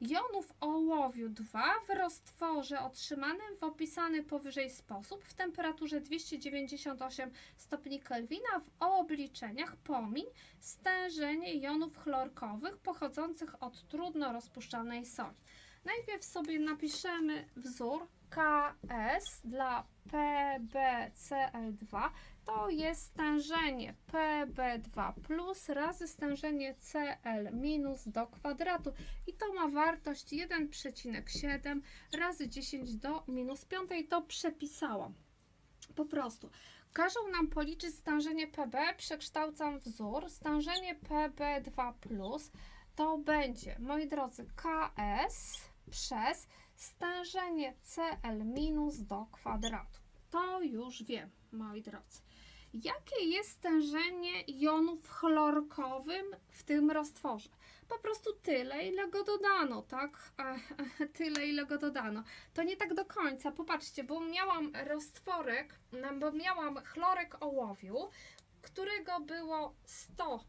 jonów ołowiu 2 w roztworze otrzymanym w opisany powyżej sposób w temperaturze 298 stopni Kelwina w obliczeniach pomiń stężenie jonów chlorkowych pochodzących od trudno rozpuszczalnej soli. Najpierw sobie napiszemy wzór KS dla PbCl2, to jest stężenie Pb2 plus razy stężenie Cl minus do kwadratu i to ma wartość 1,7 razy 10 do minus 5. To przepisałam. Po prostu każą nam policzyć stężenie Pb, przekształcam wzór, stężenie Pb2 plus to będzie, moi drodzy, Ks przez stężenie Cl minus do kwadratu. To już wiem, moi drodzy. Jakie jest stężenie jonów chlorkowym w tym roztworze? Po prostu tyle, ile go dodano, tak? Tyle, ile go dodano. To nie tak do końca. Popatrzcie, bo miałam roztworek, bo miałam chlorek ołowiu, którego było 100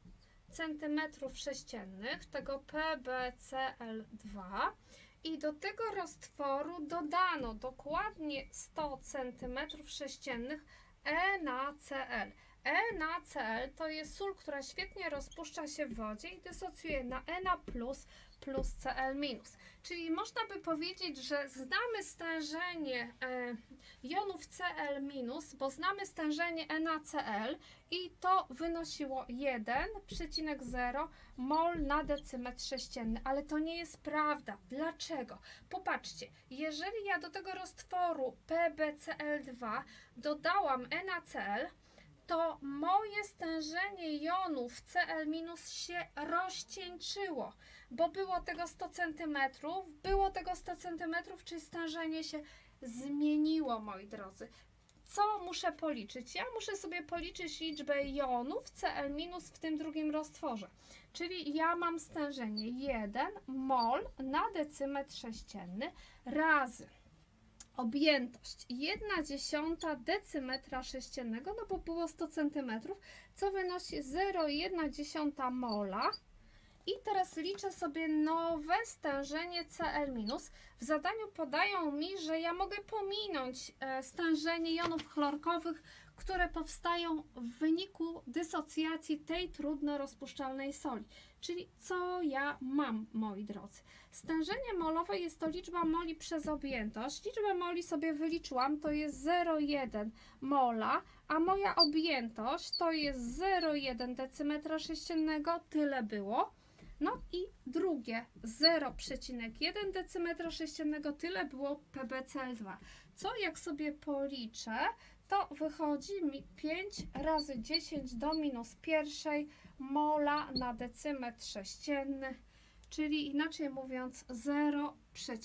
cm3, tego PbCl2. I do tego roztworu dodano dokładnie 100 cm3 NaCl. NaCl to jest sól, która świetnie rozpuszcza się w wodzie i dysocjuje na Na plus Cl minus. Czyli można by powiedzieć, że znamy stężenie jonów Cl minus, bo znamy stężenie NaCl i to wynosiło 1,0 mol na decymetr sześcienny, ale to nie jest prawda. Dlaczego? Popatrzcie, jeżeli ja do tego roztworu PbCl2 dodałam NaCl, to moje stężenie jonów Cl- się rozcieńczyło, bo było tego 100 cm, czyli stężenie się zmieniło, moi drodzy. Co muszę policzyć? Ja muszę sobie policzyć liczbę jonów Cl- w tym drugim roztworze, czyli ja mam stężenie 1 mol na decymetr sześcienny razy objętość 1/10 decymetra sześciennego, no bo było 100 cm, co wynosi 0,1 mola. I teraz liczę sobie nowe stężenie Cl-. W zadaniu podają mi, że ja mogę pominąć stężenie jonów chlorkowych, które powstają w wyniku dysocjacji tej trudno rozpuszczalnej soli. Czyli co ja mam, moi drodzy? Stężenie molowe jest to liczba moli przez objętość. Liczbę moli sobie wyliczyłam, to jest 0,1 mola, a moja objętość to jest 0,1 decymetra sześciennego, tyle było. No i drugie 0,1 decymetra sześciennego, tyle było PbCl2. Co jak sobie policzę, to wychodzi mi 5 razy 10 do minus pierwszej mola na decymetr sześcienny, czyli inaczej mówiąc 0,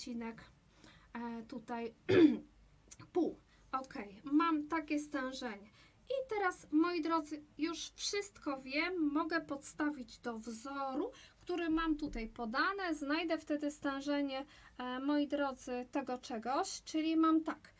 tutaj pół. Ok, mam takie stężenie. I teraz, moi drodzy, już wszystko wiem, mogę podstawić do wzoru, który mam tutaj podane, znajdę wtedy stężenie, moi drodzy, tego czegoś, czyli mam tak,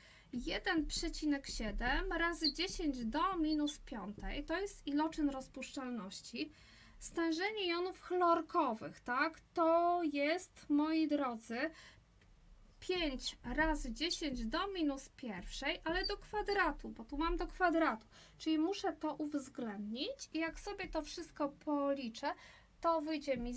1,7 razy 10 do minus 5, to jest iloczyn rozpuszczalności. Stężenie jonów chlorkowych, tak, to jest, moi drodzy, 5 razy 10 do minus pierwszej, ale do kwadratu, bo tu mam do kwadratu, czyli muszę to uwzględnić i jak sobie to wszystko policzę, to wyjdzie mi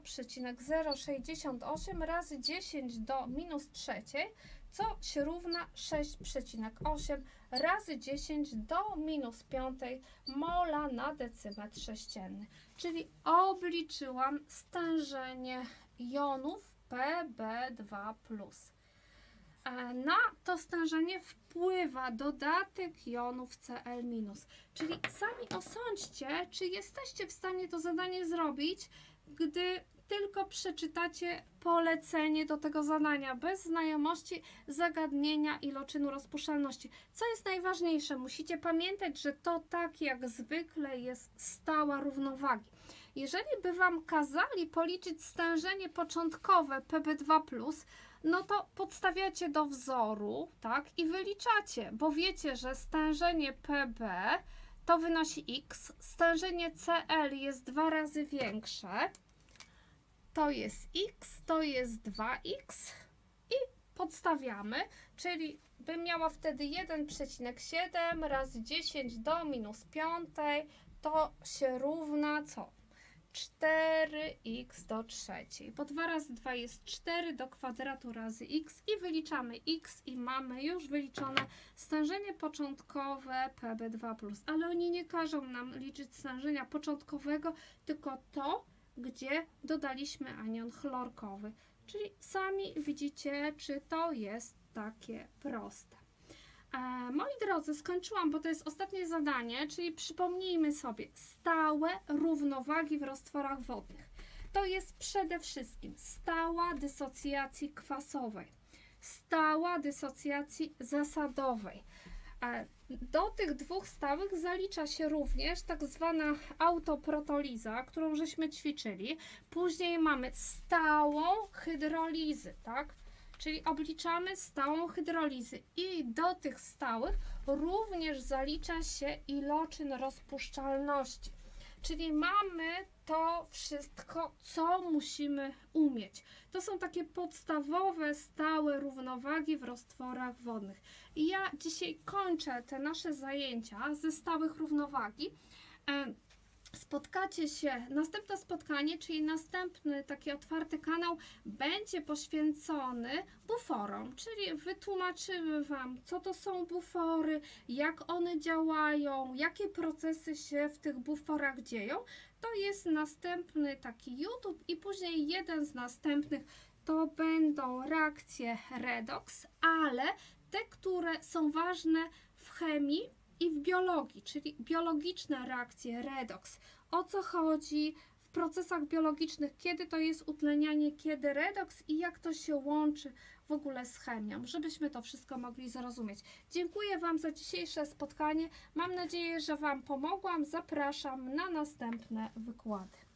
0,068 razy 10 do minus trzeciej, co się równa 6,8 razy 10 do minus piątej mola na decymetr sześcienny. Czyli obliczyłam stężenie jonów Pb2+. Na to stężenie wpływa dodatek jonów Cl-. Czyli sami osądźcie, czy jesteście w stanie to zadanie zrobić, gdy tylko przeczytacie polecenie do tego zadania, bez znajomości zagadnienia iloczynu rozpuszczalności. Co jest najważniejsze? Musicie pamiętać, że to tak jak zwykle jest stała równowagi. Jeżeli by Wam kazali policzyć stężenie początkowe Pb2+, no to podstawiacie do wzoru, tak, i wyliczacie, bo wiecie, że stężenie Pb to wynosi x, stężenie Cl jest 2 razy większe, to jest x, to jest 2x i podstawiamy, czyli bym miała wtedy 1,7 razy 10 do minus 5, to się równa co? 4x do trzeciej, bo 2 razy 2 jest 4 do kwadratu razy x i wyliczamy x i mamy już wyliczone stężenie początkowe PB2+, ale oni nie każą nam liczyć stężenia początkowego, tylko to, gdzie dodaliśmy anion chlorkowy, czyli sami widzicie, czy to jest takie proste. Moi drodzy, skończyłam, bo to jest ostatnie zadanie, czyli przypomnijmy sobie stałe równowagi w roztworach wodnych. To jest przede wszystkim stała dysocjacji kwasowej, stała dysocjacji zasadowej. Do tych dwóch stałych zalicza się również tak zwana autoprotoliza, którą żeśmy ćwiczyli. Później mamy stałą hydrolizę, tak? Czyli obliczamy stałą hydrolizy i do tych stałych również zalicza się iloczyn rozpuszczalności. Czyli mamy to wszystko, co musimy umieć. To są takie podstawowe, stałe równowagi w roztworach wodnych. I ja dzisiaj kończę te nasze zajęcia ze stałych równowagi. Spotkacie się, następne spotkanie, czyli następny taki otwarty kanał będzie poświęcony buforom, czyli wytłumaczymy Wam, co to są bufory, jak one działają, jakie procesy się w tych buforach dzieją. To jest następny taki YouTube i później jeden z następnych to będą reakcje redox, ale te, które są ważne w chemii i w biologii, czyli biologiczne reakcje redox. O co chodzi w procesach biologicznych, kiedy to jest utlenianie, kiedy redoks i jak to się łączy w ogóle z chemią, żebyśmy to wszystko mogli zrozumieć. Dziękuję Wam za dzisiejsze spotkanie. Mam nadzieję, że Wam pomogłam. Zapraszam na następne wykłady.